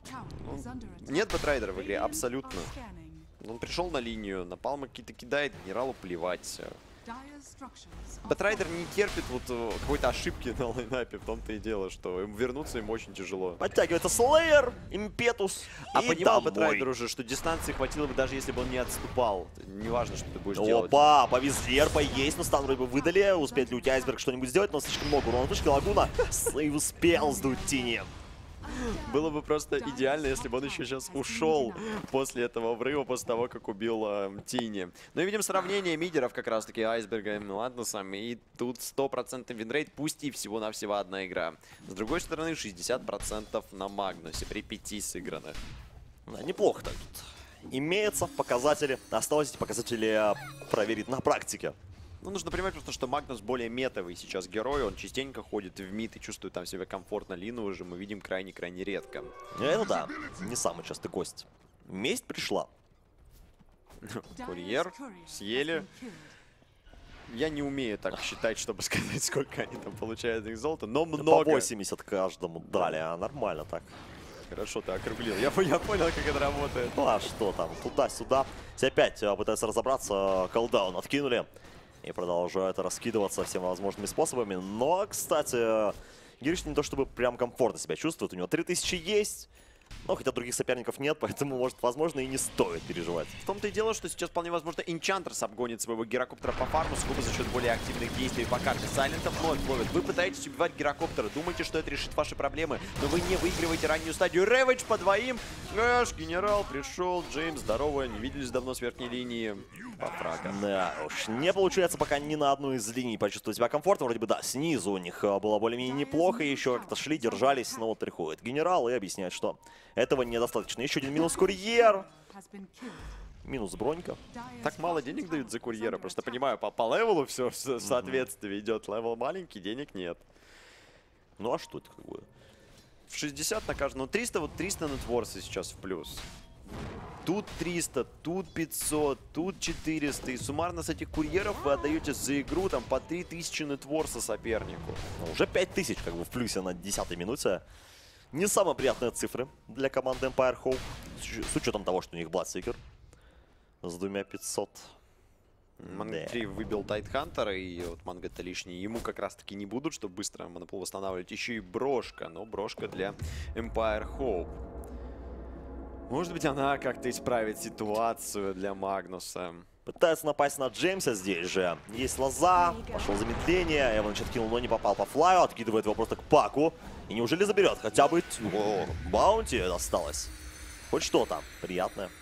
Нет бэтрайдера в игре, абсолютно. Он пришел на линию, напалмы какие-то кидает, генералу плевать. Бэтрайдер не терпит вот какой-то ошибки на лайнапе, в том-то и дело, что вернуться ему очень тяжело. Подтягивается Слеер, Импетус А и понимал домой. Бэтрайдер уже, что дистанции хватило бы, даже если бы он не отступал. Неважно, что ты будешь делать. Опа, повезли, РП есть, но стан вроде бы выдали. Успеет ли у тебя Айсберг что-нибудь сделать, но слишком много урона. Вышка Лагуна и успел сдуть Тини. Было бы просто идеально, если бы он еще сейчас ушел после этого взрыва, после того, как убил Тини. Ну и видим сравнение мидеров как раз-таки Айсберга и Ладносом. И тут 100% винрейт, пусть и всего-навсего одна игра. С другой стороны, 60% на Магнусе при 5 сыгранных. Да, неплохо так тут. Имеются показатели. Осталось эти показатели проверить на практике. Ну, нужно понимать просто, что Магнус более метовый сейчас герой. Он частенько ходит в мид и чувствует там себя комфортно. Лину уже мы видим крайне-крайне редко. Это да, не самый частый гость. Месть пришла. Курьер съели. Я не умею так считать, чтобы сказать, сколько они там получают их золота, но много. По 80 каждому дали, а нормально так. Хорошо, ты округлил. Я понял, как это работает. Ну а что там, туда-сюда. Все опять пытаются разобраться, колдаун откинули. И продолжают раскидываться всеми возможными способами. Но, кстати, Гирич не то чтобы прям комфортно себя чувствует. У него 3000 есть. Но хотя других соперников нет, поэтому, может, возможно, и не стоит переживать. В том-то и дело, что сейчас вполне возможно Энчантрес обгонит своего гирокоптера по фарму сугубо за счет более активных действий по карте. Сайлентов вновь ловят. Вы пытаетесь убивать гирокоптера, думаете, что это решит ваши проблемы, но вы не выигрываете раннюю стадию. Рэвидж по двоим. Эш, генерал пришел. Джеймс, здорово. Не виделись давно с верхней линии. По фрагам. Да уж, не получается пока ни на одну из линий почувствовать себя комфортно. Вроде бы, да, снизу у них было более-менее неплохо. Еще как-то шли, держались, но вот приходит генерал и объясняет, что этого недостаточно. Еще один минус курьер. Минус бронька. Так мало денег дают за курьера. Просто понимаю, по левелу все в соответствии идет. Левел маленький, денег нет. Ну а что это как бы? В 60 на каждого. Ну 300, вот 300 нетворса сейчас в плюс. Тут 300, тут 500, тут 400. И суммарно с этих курьеров вы отдаете за игру там по 3000 нетворса сопернику. Ну, уже 5000 как бы в плюсе на 10-й минуте. Не самые приятные цифры для команды Empire Hope. С учетом того, что у них Bloodseeker с 2500. Манго 3 выбил Тайтхантера, и вот Манго-то лишний. Ему как раз-таки не будут, чтобы быстро монопол восстанавливать. Еще и брошка, но брошка для Empire Hope. Может быть, она как-то исправит ситуацию для Магнуса. Пытается напасть на Джеймса здесь же. Есть лоза, пошел замедление. Эванч откинул, но не попал по флаю. Откидывает его просто к паку. И неужели заберет? Хотя бы баунти осталось. Хоть что там. Приятное.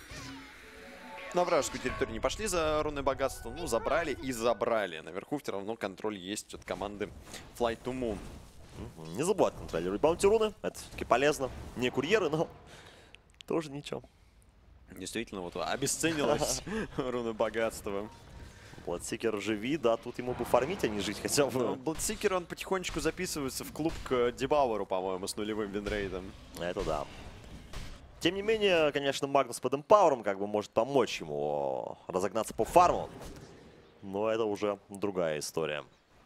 На вражескую территорию не пошли за рунное богатство. Ну, забрали и забрали. Наверху все равно контроль есть от команды Flight to Moon. Не забывать контролировать баунти руны. Это все-таки полезно. Не курьеры, но тоже ничего. Действительно, вот обесценилось руны богатства. Bloodseeker живи, да, тут ему бы фармить, а не жить хотя бы. Bloodseeker, он потихонечку записывается в клуб к Дебауэру, по-моему, с нулевым винрейдом. Это да. Тем не менее, конечно, Магнус под эмпауром как бы может помочь ему разогнаться по фарму. Но это уже другая история.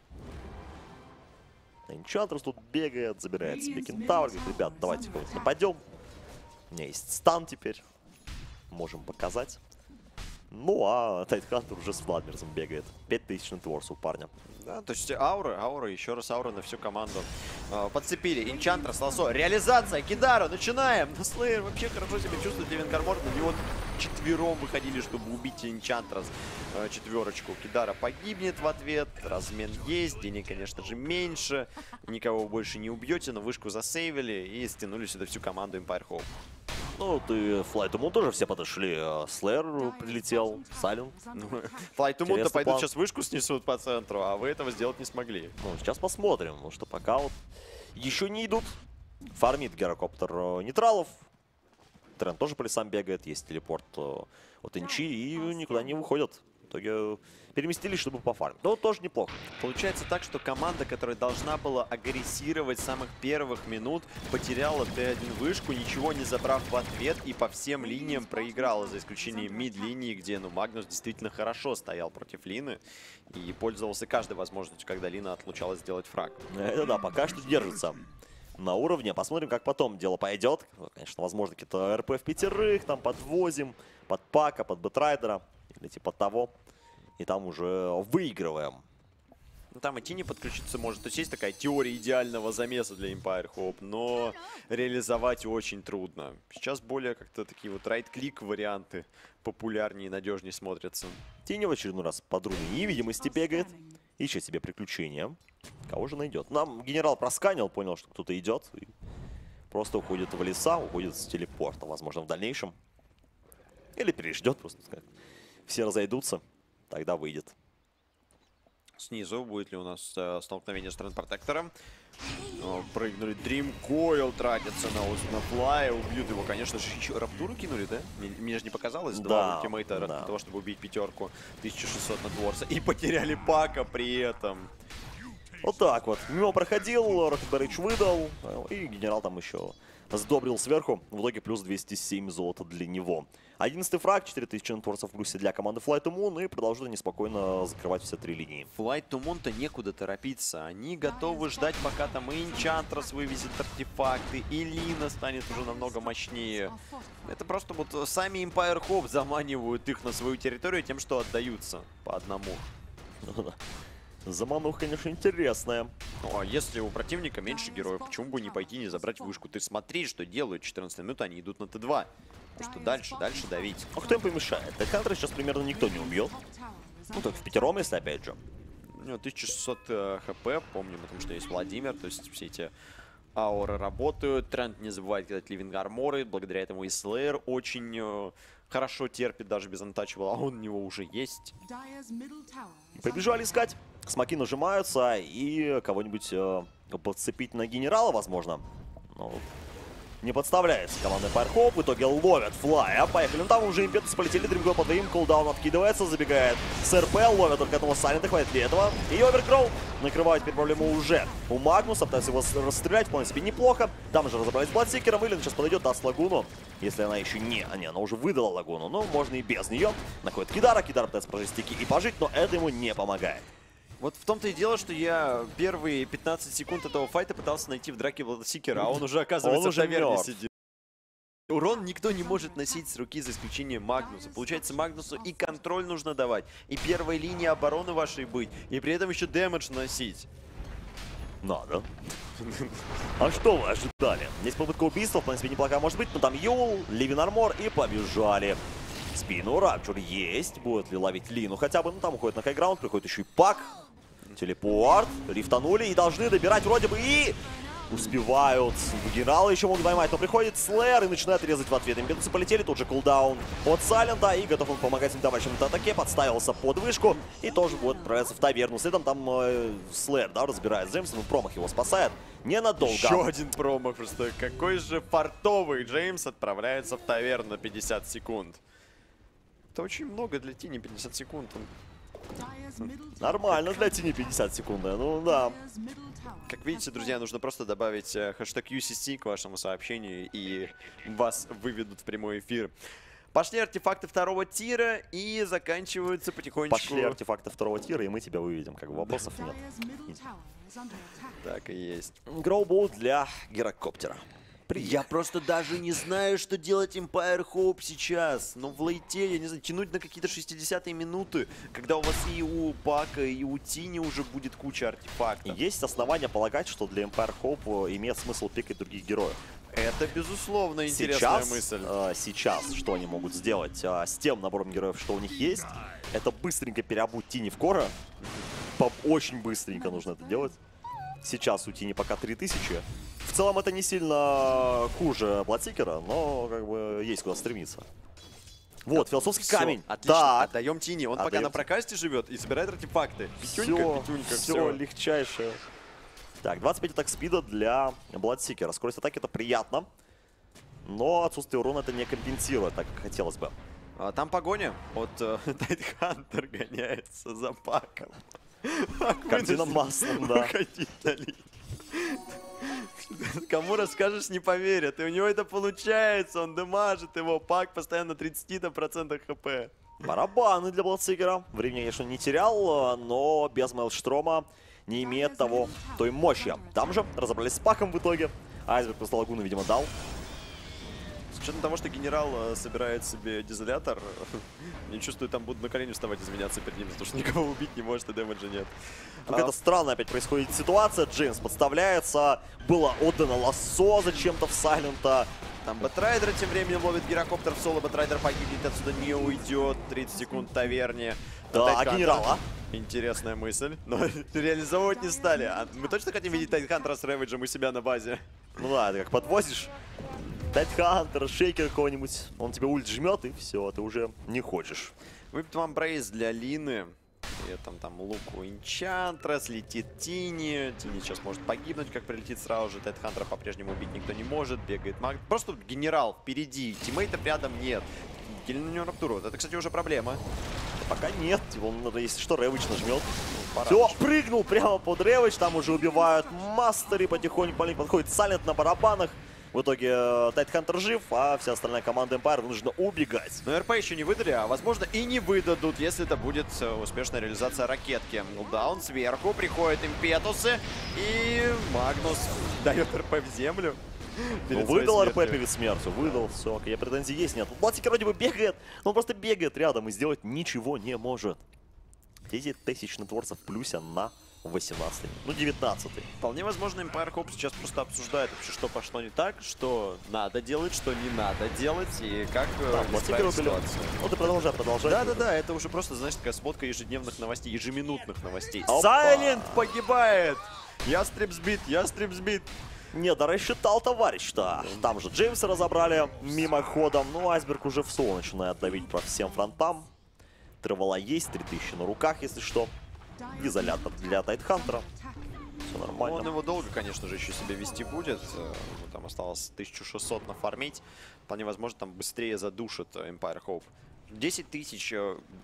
Энчантрес тут бегает, забирает себе кентавр. Говорит, ребят, давайте кого-то нападем. У меня есть стан теперь. Можем показать. Ну, а Тайтхантер уже с Владмирсом бегает. 5000 нетворс у парня. Да, то есть аура, еще раз аура на всю команду. Подцепили. Энчантрес, Лосо. Реализация, Кидару, начинаем. Но Слеер вообще хорошо себя чувствует. Ливенкармор, на него четвером выходили, чтобы убить Энчантрес. Четверочку. Кидара погибнет в ответ. Размен есть, денег, конечно же, меньше. Никого больше не убьете, но вышку засейвили и стянули сюда всю команду Empire Hope. Ну, ты Flight to Moon тоже все подошли. Слеер прилетел, Сайлент. Flight to Moon-то Интересный пойдут план. сейчас вышку снесут по центру, а вы этого сделать не смогли. Ну, сейчас посмотрим, потому что пока вот еще не идут. Фармит гирокоптер нейтралов. Тренд тоже по лесам бегает, есть телепорт от Инчи и никуда не выходят. В итоге переместились, чтобы пофармить. Но тоже неплохо. Получается так, что команда, которая должна была агрессировать с самых первых минут, потеряла Т1 вышку, ничего не забрав в ответ и по всем линиям проиграла, за исключением мид-линии, где, ну, Магнус действительно хорошо стоял против Лины и пользовался каждой возможностью, когда Лина отлучалась сделать фраг. Это да, пока что держится на уровне. Посмотрим, как потом дело пойдет. Конечно, возможно, какие-то РП в пятерых, там подвозим, под Пака, под Бэтрайдера или типа того. И там уже выигрываем. Ну, там и Тини подключиться может. То есть есть такая теория идеального замеса для Empire Hope, но реализовать очень трудно. Сейчас более как-то такие вот райт-клик варианты популярнее и надежнее смотрятся. Тини в очередной раз под руной невидимости бегает. Ищет себе приключения. Кого же найдет? Нам генерал просканил, понял, что кто-то идет. И просто уходит в леса, уходит с телепорта. Возможно, в дальнейшем. Или переждет просто. Все разойдутся. Тогда выйдет. Снизу будет ли у нас столкновение с Трендпротектором? Прыгнули. Dream Coil тратится на флай. Убьют его, конечно же. Еще Раптуру кинули, да? Мне же не показалось. Да, Два ультимейта да. для того, чтобы убить пятерку. 1600 на Дворса. И потеряли Пака при этом. Вот так вот. Мимо проходил, Рокетберич выдал. И генерал там еще сдобрил сверху. В итоге плюс 207 золота для него. 11-й фраг, 4000 нетворсов в плюсе для команды Flight to Moon. И продолжают они спокойно закрывать все три линии. Flight to Moon-то некуда торопиться. Они готовы ждать, пока там и Энчантрес вывезет артефакты, и Лина станет уже намного мощнее. Это просто вот сами Empire Hope заманивают их на свою территорию тем, что отдаются по одному. Замануха, конечно, интересная. Ну, а если у противника меньше героев, почему бы не пойти не забрать вышку? Ты смотри, что делают. 14 минут, они идут на Т2. Потому что дальше давить. А кто им помешает? Тайтхантера сейчас примерно никто не убьет. Ну, так в пятером, если опять же. У него 1600 хп, помним, потому что есть Владимир. То есть все эти ауры работают. Тренд не забывает кидать ливинг арморы. Благодаря этому и Слеер очень хорошо терпит, даже без антачевала. А он у него уже есть. Побежали искать. Смоки нажимаются, и кого-нибудь подцепить на генерала, возможно. Ну, не подставляется команда Empire Hope. В итоге ловят флая. Поехали. Ну там уже импетус полетели. Дримгой под им. Кулдаун откидывается, забегает с РП. Ловят только одного Сайлента. Хватит ли этого? И Овергроу накрывает теперь проблему уже у Магнуса. Пытается его расстрелять. Вполне себе неплохо. Там же разобрались с Бладсикером. Вылен сейчас подойдет, даст лагуну. Если она еще не... А не, она уже выдала лагуну. Но можно и без нее. Находит Кидара. Кидар пытается прожить стики и пожить, но это ему не помогает. Вот в том-то и дело, что я первые 15 секунд этого файта пытался найти в драке Бладсикера, а он уже, оказывается, в таверне мертв. сидит. Урон никто не может носить с руки, за исключением Магнуса. Получается, Магнусу и контроль нужно давать, и первой линии обороны вашей быть, и при этом еще дэмэдж носить. Надо. А что вы ожидали? Здесь попытка убийства, в принципе, неплохая может быть, но там Юл, Ливин Армор и побежали. Спину Рапчур есть. Будет ли ловить Лину хотя бы? Ну, там уходит на хайграунд, приходит еще и Пак. Телепорт. Рифтанули и должны добирать вроде бы и... Успевают. Генералы еще могут поймать, но приходит Слеер и начинает резать в ответ. Импетусы полетели, тут же кулдаун от Сайлента. И готов он помогать своим товарищам на атаке. Подставился под вышку и тоже будет отправляться в таверну. Следом там Слеер, да, разбирает с Джеймсом. Промах его спасает. Ненадолго. Еще один промах просто. Какой же фартовый Джеймс отправляется в таверну на 50 секунд. Это очень много для Тини, 50 секунд. Он Нормально для тени 50 секунд. Ну да. Как видите, друзья, нужно просто добавить хэштег UCC к вашему сообщению, и вас выведут в прямой эфир. Пошли артефакты второго тира и заканчиваются потихонечку. Пошли артефакты второго тира, и мы тебя выведем. Как бы вопросов нет. Так и есть. Гроубол для гирокоптера. Я просто даже не знаю, что делать Empire Hope сейчас. Но в лейте, я не знаю, тянуть на какие-то 60-е минуты, когда у вас и у Пака, и у Тини уже будет куча артефактов. Есть основания полагать, что для Empire Hope имеет смысл пикать других героев. Это, безусловно, интересная Сейчас, мысль. сейчас что они могут сделать с тем набором героев, что у них есть, это быстренько переобуть Тини в Кора. Очень быстренько нужно это делать. Сейчас у Тини пока 3000. В целом это не сильно хуже Бладсикера, но как бы есть куда стремиться. Вот, философский Всё, камень. Отлично, Так, отдаем Тини. Он пока Отдаём на Тини. прокасте живет и собирает артефакты. все, Пятюнька, все легчайшее. Так, 25 атак спида для Бладсикера. Скорость атаки это приятно, но отсутствие урона это не компенсирует, так как хотелось бы. Там погоня. Вот Тайтхантер гоняется за Паком. Картина маслом, да. Уходить на линию. Кому расскажешь, не поверят. И у него это получается. Он демажит его. Пак постоянно 30% хп. Барабаны для Бладсикера. Времени, конечно, не терял, но без Мейлштрома не имеет той мощи. Там же разобрались с Паком в итоге. Айсберг после лагуны, видимо, дал. С учетом того, что генерал собирает себе дизолятор, я чувствую, там будут на колени вставать, извиняться перед ним, потому что никого убить не может и дэмэджа нет. Какая-то странная опять происходит ситуация. Джеймс подставляется. Было отдано лассо зачем-то в Сайлента. Там Бэтрайдер тем временем ловит гирокоптер в соло. Бэтрайдер погибнет, отсюда не уйдет. 30 секунд в таверне. Да, а Тайтхантер. генерала? Интересная мысль, но реализовывать не стали. А мы точно хотим видеть Тайтхантера с Рэвиджем у себя на базе? Ну да, ты как подвозишь Тайтхантера, шейкер какого-нибудь, он тебе ульт жмет, и все, ты уже не хочешь. Выпит вам брейс для Лины. При этом там лук у Энчантрес, летит Тини. Тини сейчас может погибнуть, как прилетит сразу же. Тайтхантера по-прежнему убить никто не может. Бегает маг. Просто генерал впереди, тиммейтов рядом нет. Гильню Раптуру. Это, кстати, уже проблема. Пока нет, он, если что, Рэвидж нажмет. Пора Все, уже. прыгнул прямо под Рэвидж, там уже убивают Мастери, потихоньку по ним подходит Сайлент на барабанах. В итоге Тайтхантер жив, а вся остальная команда Empire нужно убегать. Но РП еще не выдали, а возможно и не выдадут, если это будет успешная реализация ракетки. Даун сверху, приходят импетусы, и Магнус дает РП в землю. Ну, выдал РП перед смертью, выдал, все, какие претензии есть, нет. Бладсикер вроде бы бегает, но он просто бегает рядом и сделать ничего не может. 10 тысяч нетворцев в плюсе на 18, ну 19-й. Вполне возможно, Empire Hope сейчас просто обсуждает вообще, что пошло не так, что надо делать, что не надо делать, и как Бладсикер исправить убили. ситуацию. Ну ты продолжай. Да-да-да, это уже просто, знаешь, такая сводка ежедневных новостей, ежеминутных новостей. Опа! Сайлент погибает! Ястреб сбит! Не, да рассчитал товарищ-то. Там же Джеймса разобрали мимоходом. Ну, Айсберг уже в соло начинает давить по всем фронтам. Тревела есть, 3000 на руках, если что. Изолятор для Тайтхантера. Все нормально. Он его долго, конечно же, еще себе вести будет. Ему там осталось 1600 нафармить. Вполне возможно, там быстрее задушит Empire Hope. 10 тысяч.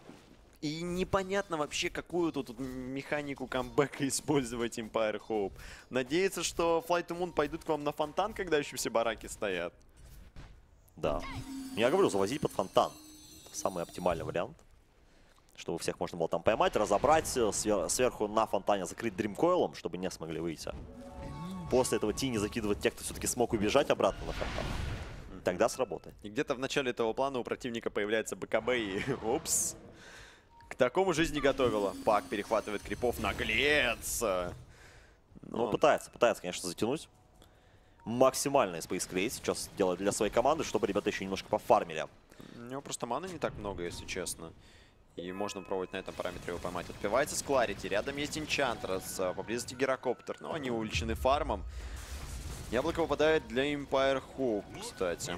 И непонятно вообще, какую тут механику камбэка использовать Empire Hope. Надеяться, что Flight to Moon пойдут к вам на фонтан, когда еще все бараки стоят. Да. Я говорю, завозить под фонтан. Это самый оптимальный вариант. Чтобы всех можно было там поймать, разобрать, сверху на фонтане закрыть дримкоилом, чтобы не смогли выйти. После этого Тини закидывать тех, кто все-таки смог убежать обратно на фонтан. Тогда сработает. И где-то в начале этого плана у противника появляется БКБ и... Упс. К такому жизнь не готовила. Пак перехватывает крипов. Наглец! Ну, пытается, конечно, затянуть. Максимальный Space Crate сейчас делает для своей команды, чтобы ребята еще немножко пофармили. У него просто маны не так много, если честно. И можно пробовать на этом параметре его поймать. Отпивается с Кларити. Рядом есть Энчантрес. Поблизости Гирокоптер. Но они увеличены фармом. Яблоко выпадает для Empire Hope, кстати.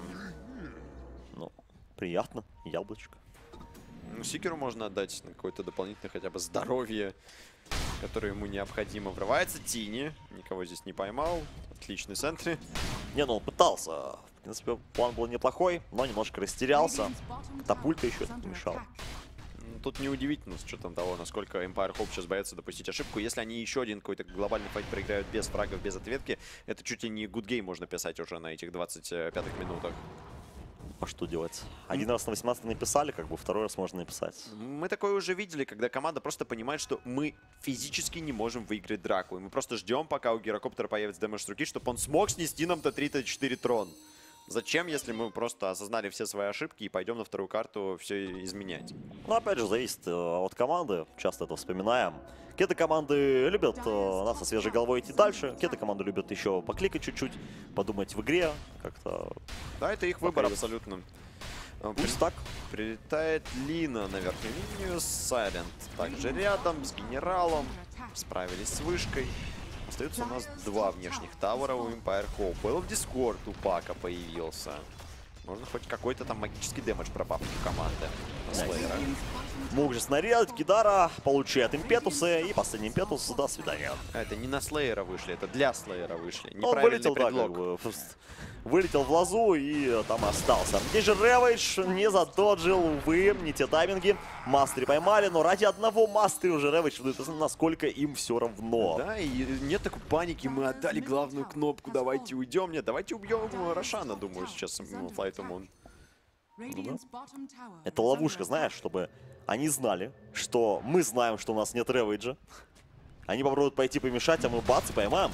Ну, приятно. Яблочко. Ну, Сикеру можно отдать на какое-то дополнительное хотя бы здоровье, которое ему необходимо. Врывается Тини. Никого здесь не поймал. Отличный сентри. Не, ну он пытался. В принципе, план был неплохой, но немножко растерялся. Катапульта еще это помешала. Тут неудивительно, с учетом того, насколько Empire Hope сейчас боятся допустить ошибку. Если они еще один какой-то глобальный файт проиграют без фрагов, без ответки, это чуть ли не good game можно писать уже на этих 25-х минутах. А что делать? Один раз на 18 написали, как бы второй раз можно написать. Мы такое уже видели, когда команда просто понимает, что мы физически не можем выиграть драку. И мы просто ждем, пока у Гирокоптера появится дэмэдж с руки, чтобы он смог снести нам Т3, Т4 трон. Зачем, если мы просто осознали все свои ошибки и пойдем на вторую карту все изменять? Ну, опять же, зависит от команды. Часто это вспоминаем. Какие-то команды любят нас со свежей головой идти дальше. Какие-то команды любят еще покликать чуть-чуть, подумать в игре. Как-то... Да, это их выбор абсолютно. Пусть так. Прилетает Лина на верхнюю линию. Сайленд также рядом с генералом. Справились с вышкой. Остается у нас два внешних тавера у Empire Hope. Был в Discord у Пака появился. Можно хоть какой-то там магический дэмэдж пробавки у команды. Слеера. Мог же снаряд, Кидара получает импетусы, и последний импетус, до свидания. Это не на Слеера вышли, это для Слеера вышли. Он вылетел, да, как бы, вылетел в лазу и там остался. Здесь же Рэвидж не задоджил, увы, не те тайминги. Мастери поймали, но ради одного мастери уже Рэвидж, насколько им все равно. Да, и нет такой паники, мы отдали главную кнопку, давайте уйдем. Нет, давайте убьем Рошана, думаю, сейчас Flight to Moon. Ну, да. Это ловушка, знаешь, чтобы они знали, что мы знаем, что у нас нет Рэвиджа. Они попробуют пойти помешать, а мы бац и поймаем.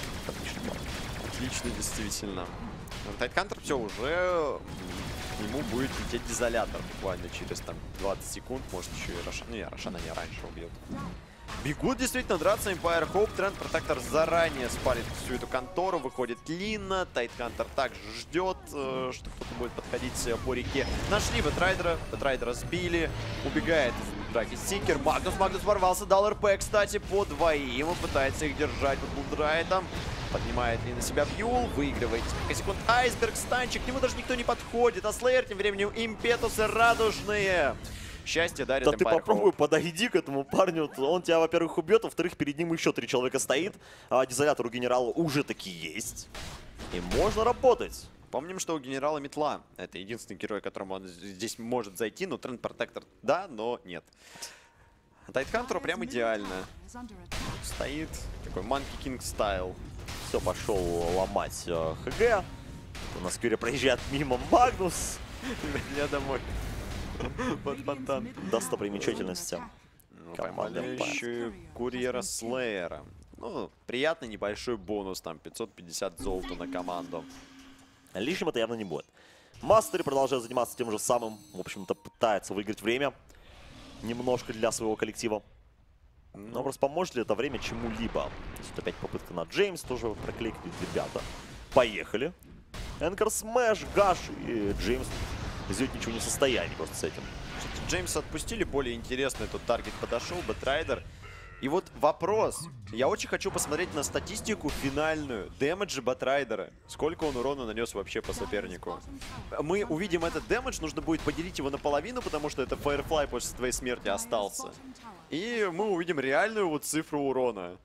Отлично, действительно. Тайтхантер все уже, к нему будет лететь дезолятор буквально через там 20 секунд, может еще и Рошана. Ну, Рошана не раньше убьет. Бегут действительно драться Empire Hope. Тренд Протектор заранее спалит всю эту контору. Выходит Лина. Тайтхантер также ждет, что кто-то будет подходить по реке. Нашли Бэтрайдера. Бэтрайдера сбили. Убегает из драки Сикер. Магнус ворвался. Дал РП, кстати, по двоим. Он пытается их держать под булдрайтом. Поднимает Лина себя Бьюл. Выигрывает несколько секунд. Айсберг, станчик. К нему даже никто не подходит. А Слеер тем временем импетусы радужные. Счастье дарит Да ты попробуй, подойди к этому парню. Он тебя, во-первых, убьет, во-вторых, перед ним еще 3 человека стоит. А дезолятор у генерала уже таки есть. И можно работать. Помним, что у генерала метла. Это единственный герой, которому он здесь может зайти. Но Тренд Протектор да, но нет. Тайтхантеру прям идеально. Стоит такой Monkey King стайл. Все, пошел ломать ХГ. У нас Кюри проезжает мимо Магнус. Я домой. Под фонтан. Достопримечательности. Поймали еще и курьера Слеера. Ну, приятный небольшой бонус, там 550 золота на команду. Лишним это явно не будет. Мастери продолжает заниматься тем же самым. В общем-то, пытается выиграть время. Немножко для своего коллектива. Но просто поможет ли это время чему-либо? Тут опять попытка на Джеймс тоже прокликать, ребята. Поехали. Энкор Смэш, Гаш и Джеймс сделать ничего не в состоянии просто с этим. Джеймса отпустили, более интересный тут таргет подошел, Бэтрайдер. И вот вопрос. Я очень хочу посмотреть на статистику финальную дэмэджа Бэтрайдера. Сколько он урона нанес вообще по сопернику. Мы увидим этот дэмэдж, нужно будет поделить его наполовину, потому что это Firefly после твоей смерти остался. И мы увидим реальную вот цифру урона.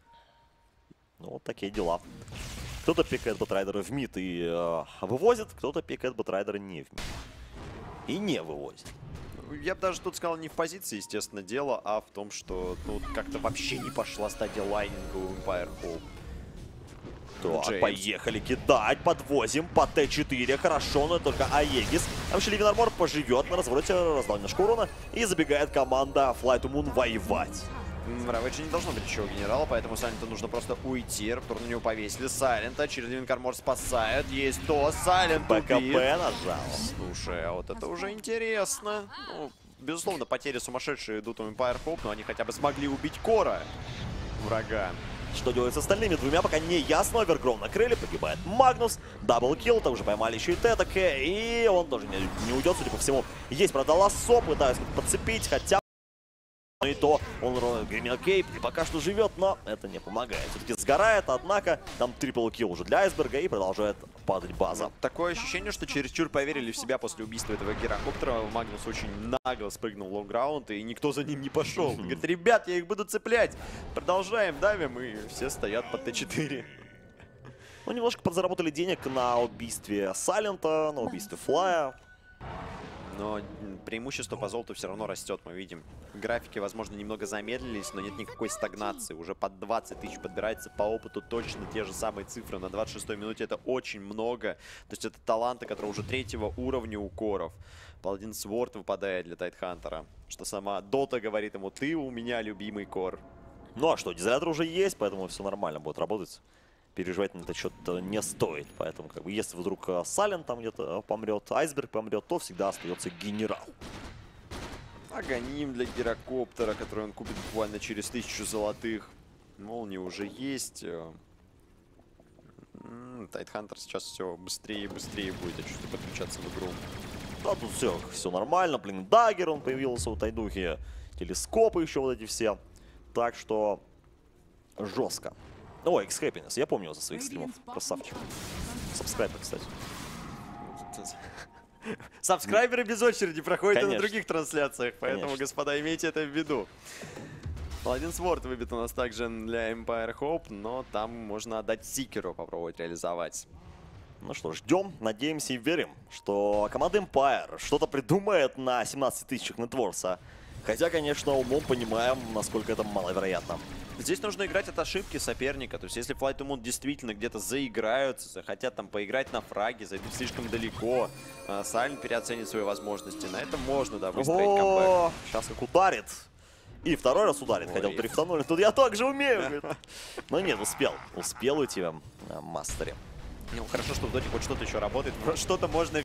Ну, вот такие дела. Кто-то пикает Бэтрайдера в мид и вывозит, кто-то пикает Бэтрайдера не в мид. И не вывозит. Я бы даже тут сказал не в позиции, естественно, дело, а в том, что тут как-то вообще не пошла стадия лайнинга у Empire Hope. Так, поехали кидать, подвозим по Т4, хорошо, но только Аегис. А вообще Ливен Армор поживет на развороте, раздал немножко урона, и забегает команда Flight to Moon воевать. Равэджи не должно быть еще у генерала, поэтому Сайленту нужно просто уйти. Раптор на него повесили. Сайлента через Ливен Армор спасают. Есть то, Сайлент БКП убит. нажал. Слушай, а вот это уже интересно. Ну, безусловно, потери сумасшедшие идут у Empire Hope, но они хотя бы смогли убить Кора, врага. Что делать с остальными двумя, пока не ясно. Овергроун накрыли, погибает Магнус. Даблкилл, там уже поймали еще и Тетак. И он тоже не уйдет, судя по всему. Есть, правда, лассо, пытаются подцепить, хотя... Ну и то, он гремел кейп и пока что живет, но это не помогает. Все-таки сгорает, однако там трипл-килл уже для Айсберга и продолжает падать база. Такое ощущение, что чересчур поверили в себя после убийства этого гирокоптера. Магнус очень нагло спрыгнул в лонграунд, и никто за ним не пошел. Говорит, ребят, я их буду цеплять. Продолжаем, давим, и все стоят под Т4. Ну, немножко подзаработали денег на убийстве Сайлента, на убийстве Флая. Но преимущество по золоту все равно растет, мы видим. Графики, возможно, немного замедлились, но нет никакой стагнации. Уже под 20 тысяч подбирается по опыту точно те же самые цифры. На 26-й минуте это очень много. То есть это таланты, которые уже 3-го уровня у коров. Паладин Сворд выпадает для Тайтхантера. Что сама Дота говорит ему: ты у меня любимый кор. Ну а что, дизелятор уже есть, поэтому все нормально будет работать. Переживать на этот счет не стоит. Поэтому, как бы, если вдруг Сален там где-то помрет, Айсберг помрет, то всегда остается генерал. Агоним для гирокоптера, который он купит буквально через 1000 золотых. Молния уже есть. Тайтхантер сейчас все быстрее и быстрее будет, я чувствую, подключаться в игру. Да, тут все нормально. Блин, даггер он появился у Тайдухи. Телескопы еще вот эти все. Так что жестко. Ой, X-Happiness, я помню его за своих стримов. Красавчик. Сабскрайбер, кстати. Сабскрайберы без очереди проходят и на Конечно. других трансляциях, поэтому, Конечно. господа, имейте это в виду. Паладин Сворд выбит у нас также для Empire Hope, но там можно отдать Сикеру, попробовать реализовать. Ну что, ждем, надеемся и верим, что команда Empire что-то придумает на 17 тысячах нетворса. Хотя, конечно, умом понимаем, насколько это маловероятно. Здесь нужно играть от ошибки соперника. То есть, если Flight to Moon действительно где-то заиграются, захотят там поиграть на фраге, зайдут слишком далеко, Сайлент переоценит свои возможности. На этом можно, да, выстроить камбэк. О, сейчас как ударит. И второй раз ударит. Ой. Хотел дрифтанули. Тут я так же умею. говорит. Но нет, успел. Успел уйти в мастере. Ну, хорошо, что в доте хоть что-то еще работает. Что-то можно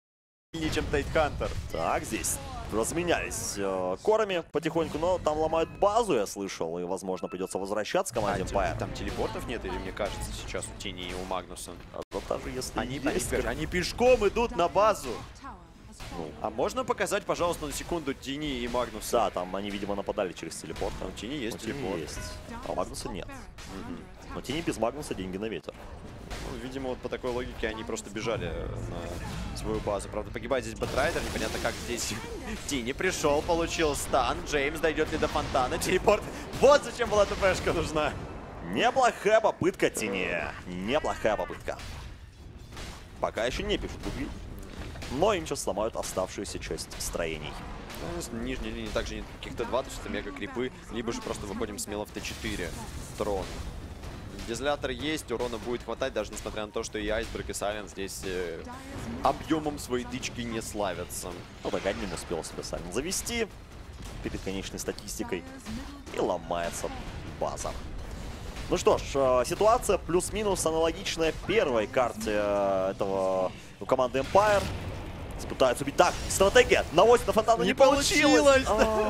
не чем Тайтхантер. Так, здесь разменялись корами потихоньку, но там ломают базу, я слышал, и, возможно, придется возвращаться команде Empire. Там телепортов нет, или мне кажется, сейчас у Тини и у Магнуса? А вот даже если Они есть, они пешком идут на базу. ну, А можно показать, пожалуйста, на секунду Тини и Магнуса? да, там они, видимо, нападали через телепорт. Там у Тини есть У Тини телепорт. есть. А у Магнуса нет. Но Тини без Магнуса деньги на ветер. Ну, видимо, вот по такой логике они просто бежали на свою базу. Правда, погибает здесь Бэтрайдер. Непонятно, как здесь Тини пришел, получил стан. Джеймс дойдет ли до фонтана? Телепорт. Вот зачем была ТПшка нужна. Неплохая попытка, Тини. Неплохая попытка. Пока еще не пишут буги. Но им сейчас сломают оставшуюся часть строений. Ну, с нижней линии также нет каких-то 2, то есть это мега крипы. Либо же просто выходим смело в Т4. Трон. Дизлятор есть, урона будет хватать, даже несмотря на то, что и Айсберг, и Сайлент здесь объемом своей тычки не славятся. Ну, так одним успел себе Сайлент завести перед конечной статистикой. И ломается база. Ну что ж, ситуация плюс-минус аналогичная первой карте этого команды Empire. Пытаются убить. Так, стратегия. Наводит на фонтан, но не получилось.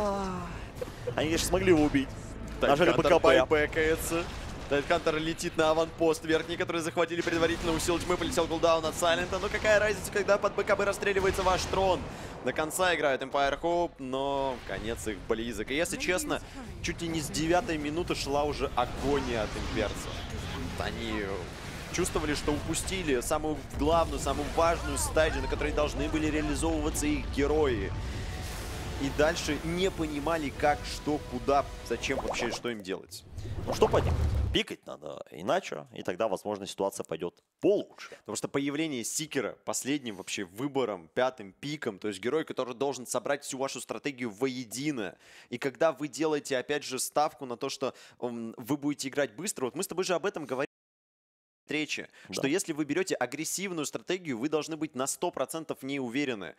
Они, конечно, смогли его убить. Нажали БКБ. Байбэкается. Тайтхантер летит на аванпост верхний, который захватили предварительно. Усил тьмы, полетел кулдаун от Сайлента. Но какая разница, когда под БКБ расстреливается ваш трон? До конца играют Empire Hope, но конец их близок. И если честно, чуть ли не с 9-й минуты шла уже агония от имперцев. Они чувствовали, что упустили самую главную, самую важную стадию, на которой должны были реализовываться их герои. И дальше не понимали, как, что, куда, зачем вообще, что им делать. Ну что поделать? Пикать надо иначе, и тогда, возможно, ситуация пойдет получше. Потому что появление Сикера последним вообще выбором, 5-м пиком, то есть герой, который должен собрать всю вашу стратегию воедино. И когда вы делаете, опять же, ставку на то, что вы будете играть быстро, вот мы с тобой же об этом говорили в встрече, что Да. если вы берете агрессивную стратегию, вы должны быть на 100% в ней уверены.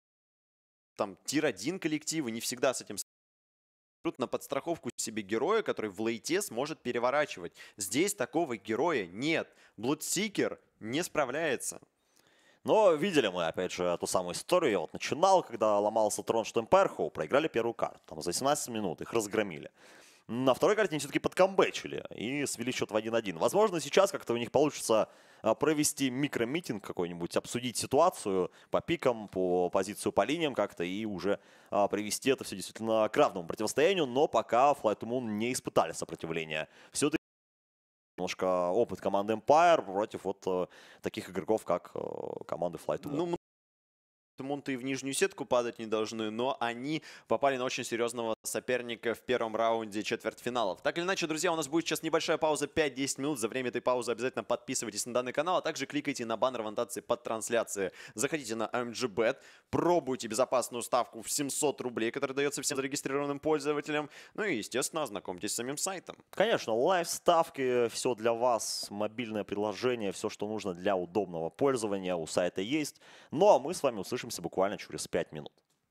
Там тир-1 коллективы не всегда с этим на подстраховку себе героя, который в лейте сможет переворачивать. Здесь такого героя нет. Bloodseeker не справляется. Но видели мы, опять же, ту самую историю. Я вот начинал, когда ломался трон, что Empire Hope проиграли первую карту. Там за 17 минут их разгромили. На второй карте они все-таки подкамбэчили и свели счет в 1-1. Возможно, сейчас как-то у них получится провести микромитинг какой-нибудь, обсудить ситуацию по пикам, по позицию по линиям как-то и уже привести это все действительно к равному противостоянию. Но пока Flight to Moon не испытали сопротивления. Все-таки немножко опыт команды Empire против вот таких игроков, как команды Flight to Moon. Ну, Дортмунд и в нижнюю сетку падать не должны, но они попали на очень серьезного соперника в первом раунде четвертьфиналов. Так или иначе, друзья, у нас будет сейчас небольшая пауза 5-10 минут. За время этой паузы обязательно подписывайтесь на данный канал, а также кликайте на баннер в аннотации под трансляцией. Заходите на MGBet, пробуйте безопасную ставку в 700 рублей, которая дается всем зарегистрированным пользователям. Ну и, естественно, ознакомьтесь с самим сайтом. Конечно, лайв-ставки, все для вас, мобильное приложение, все, что нужно для удобного пользования у сайта есть. Ну а мы с вами услышимся буквально через 5 минут.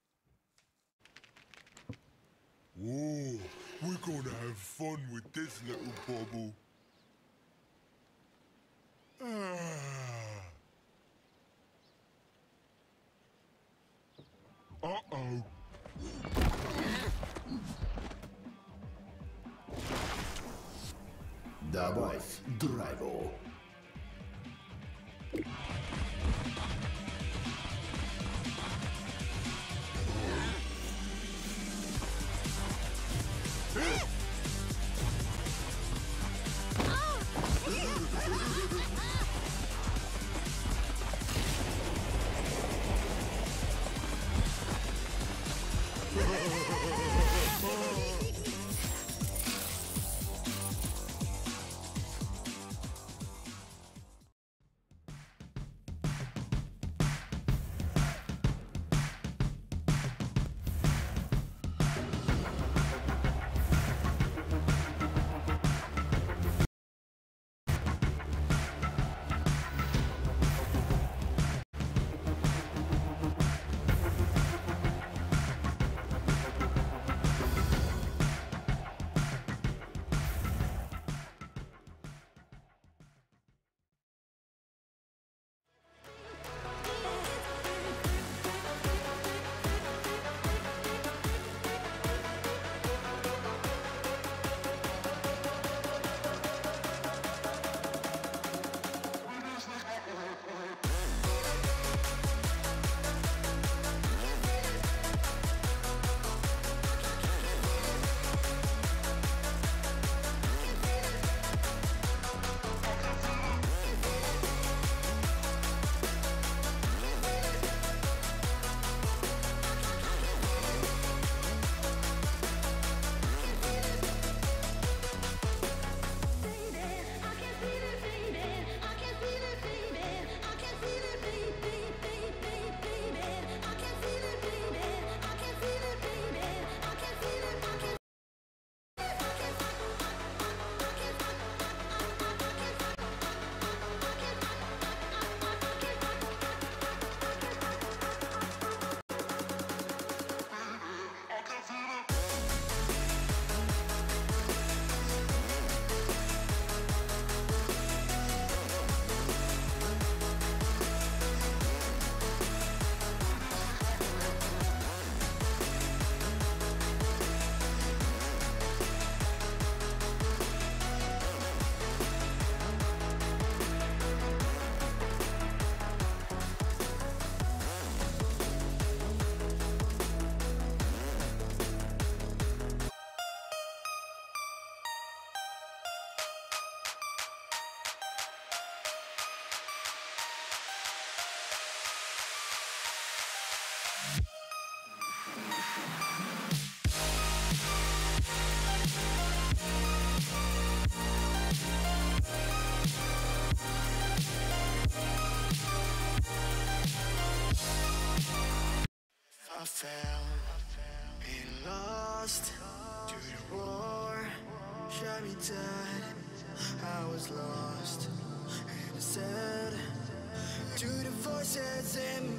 Whoa, we're gonna have fun with this little bubble. Uh-oh. Добавь драйву. I fell and lost to the war, shot me dead. I was lost and I said to the voices in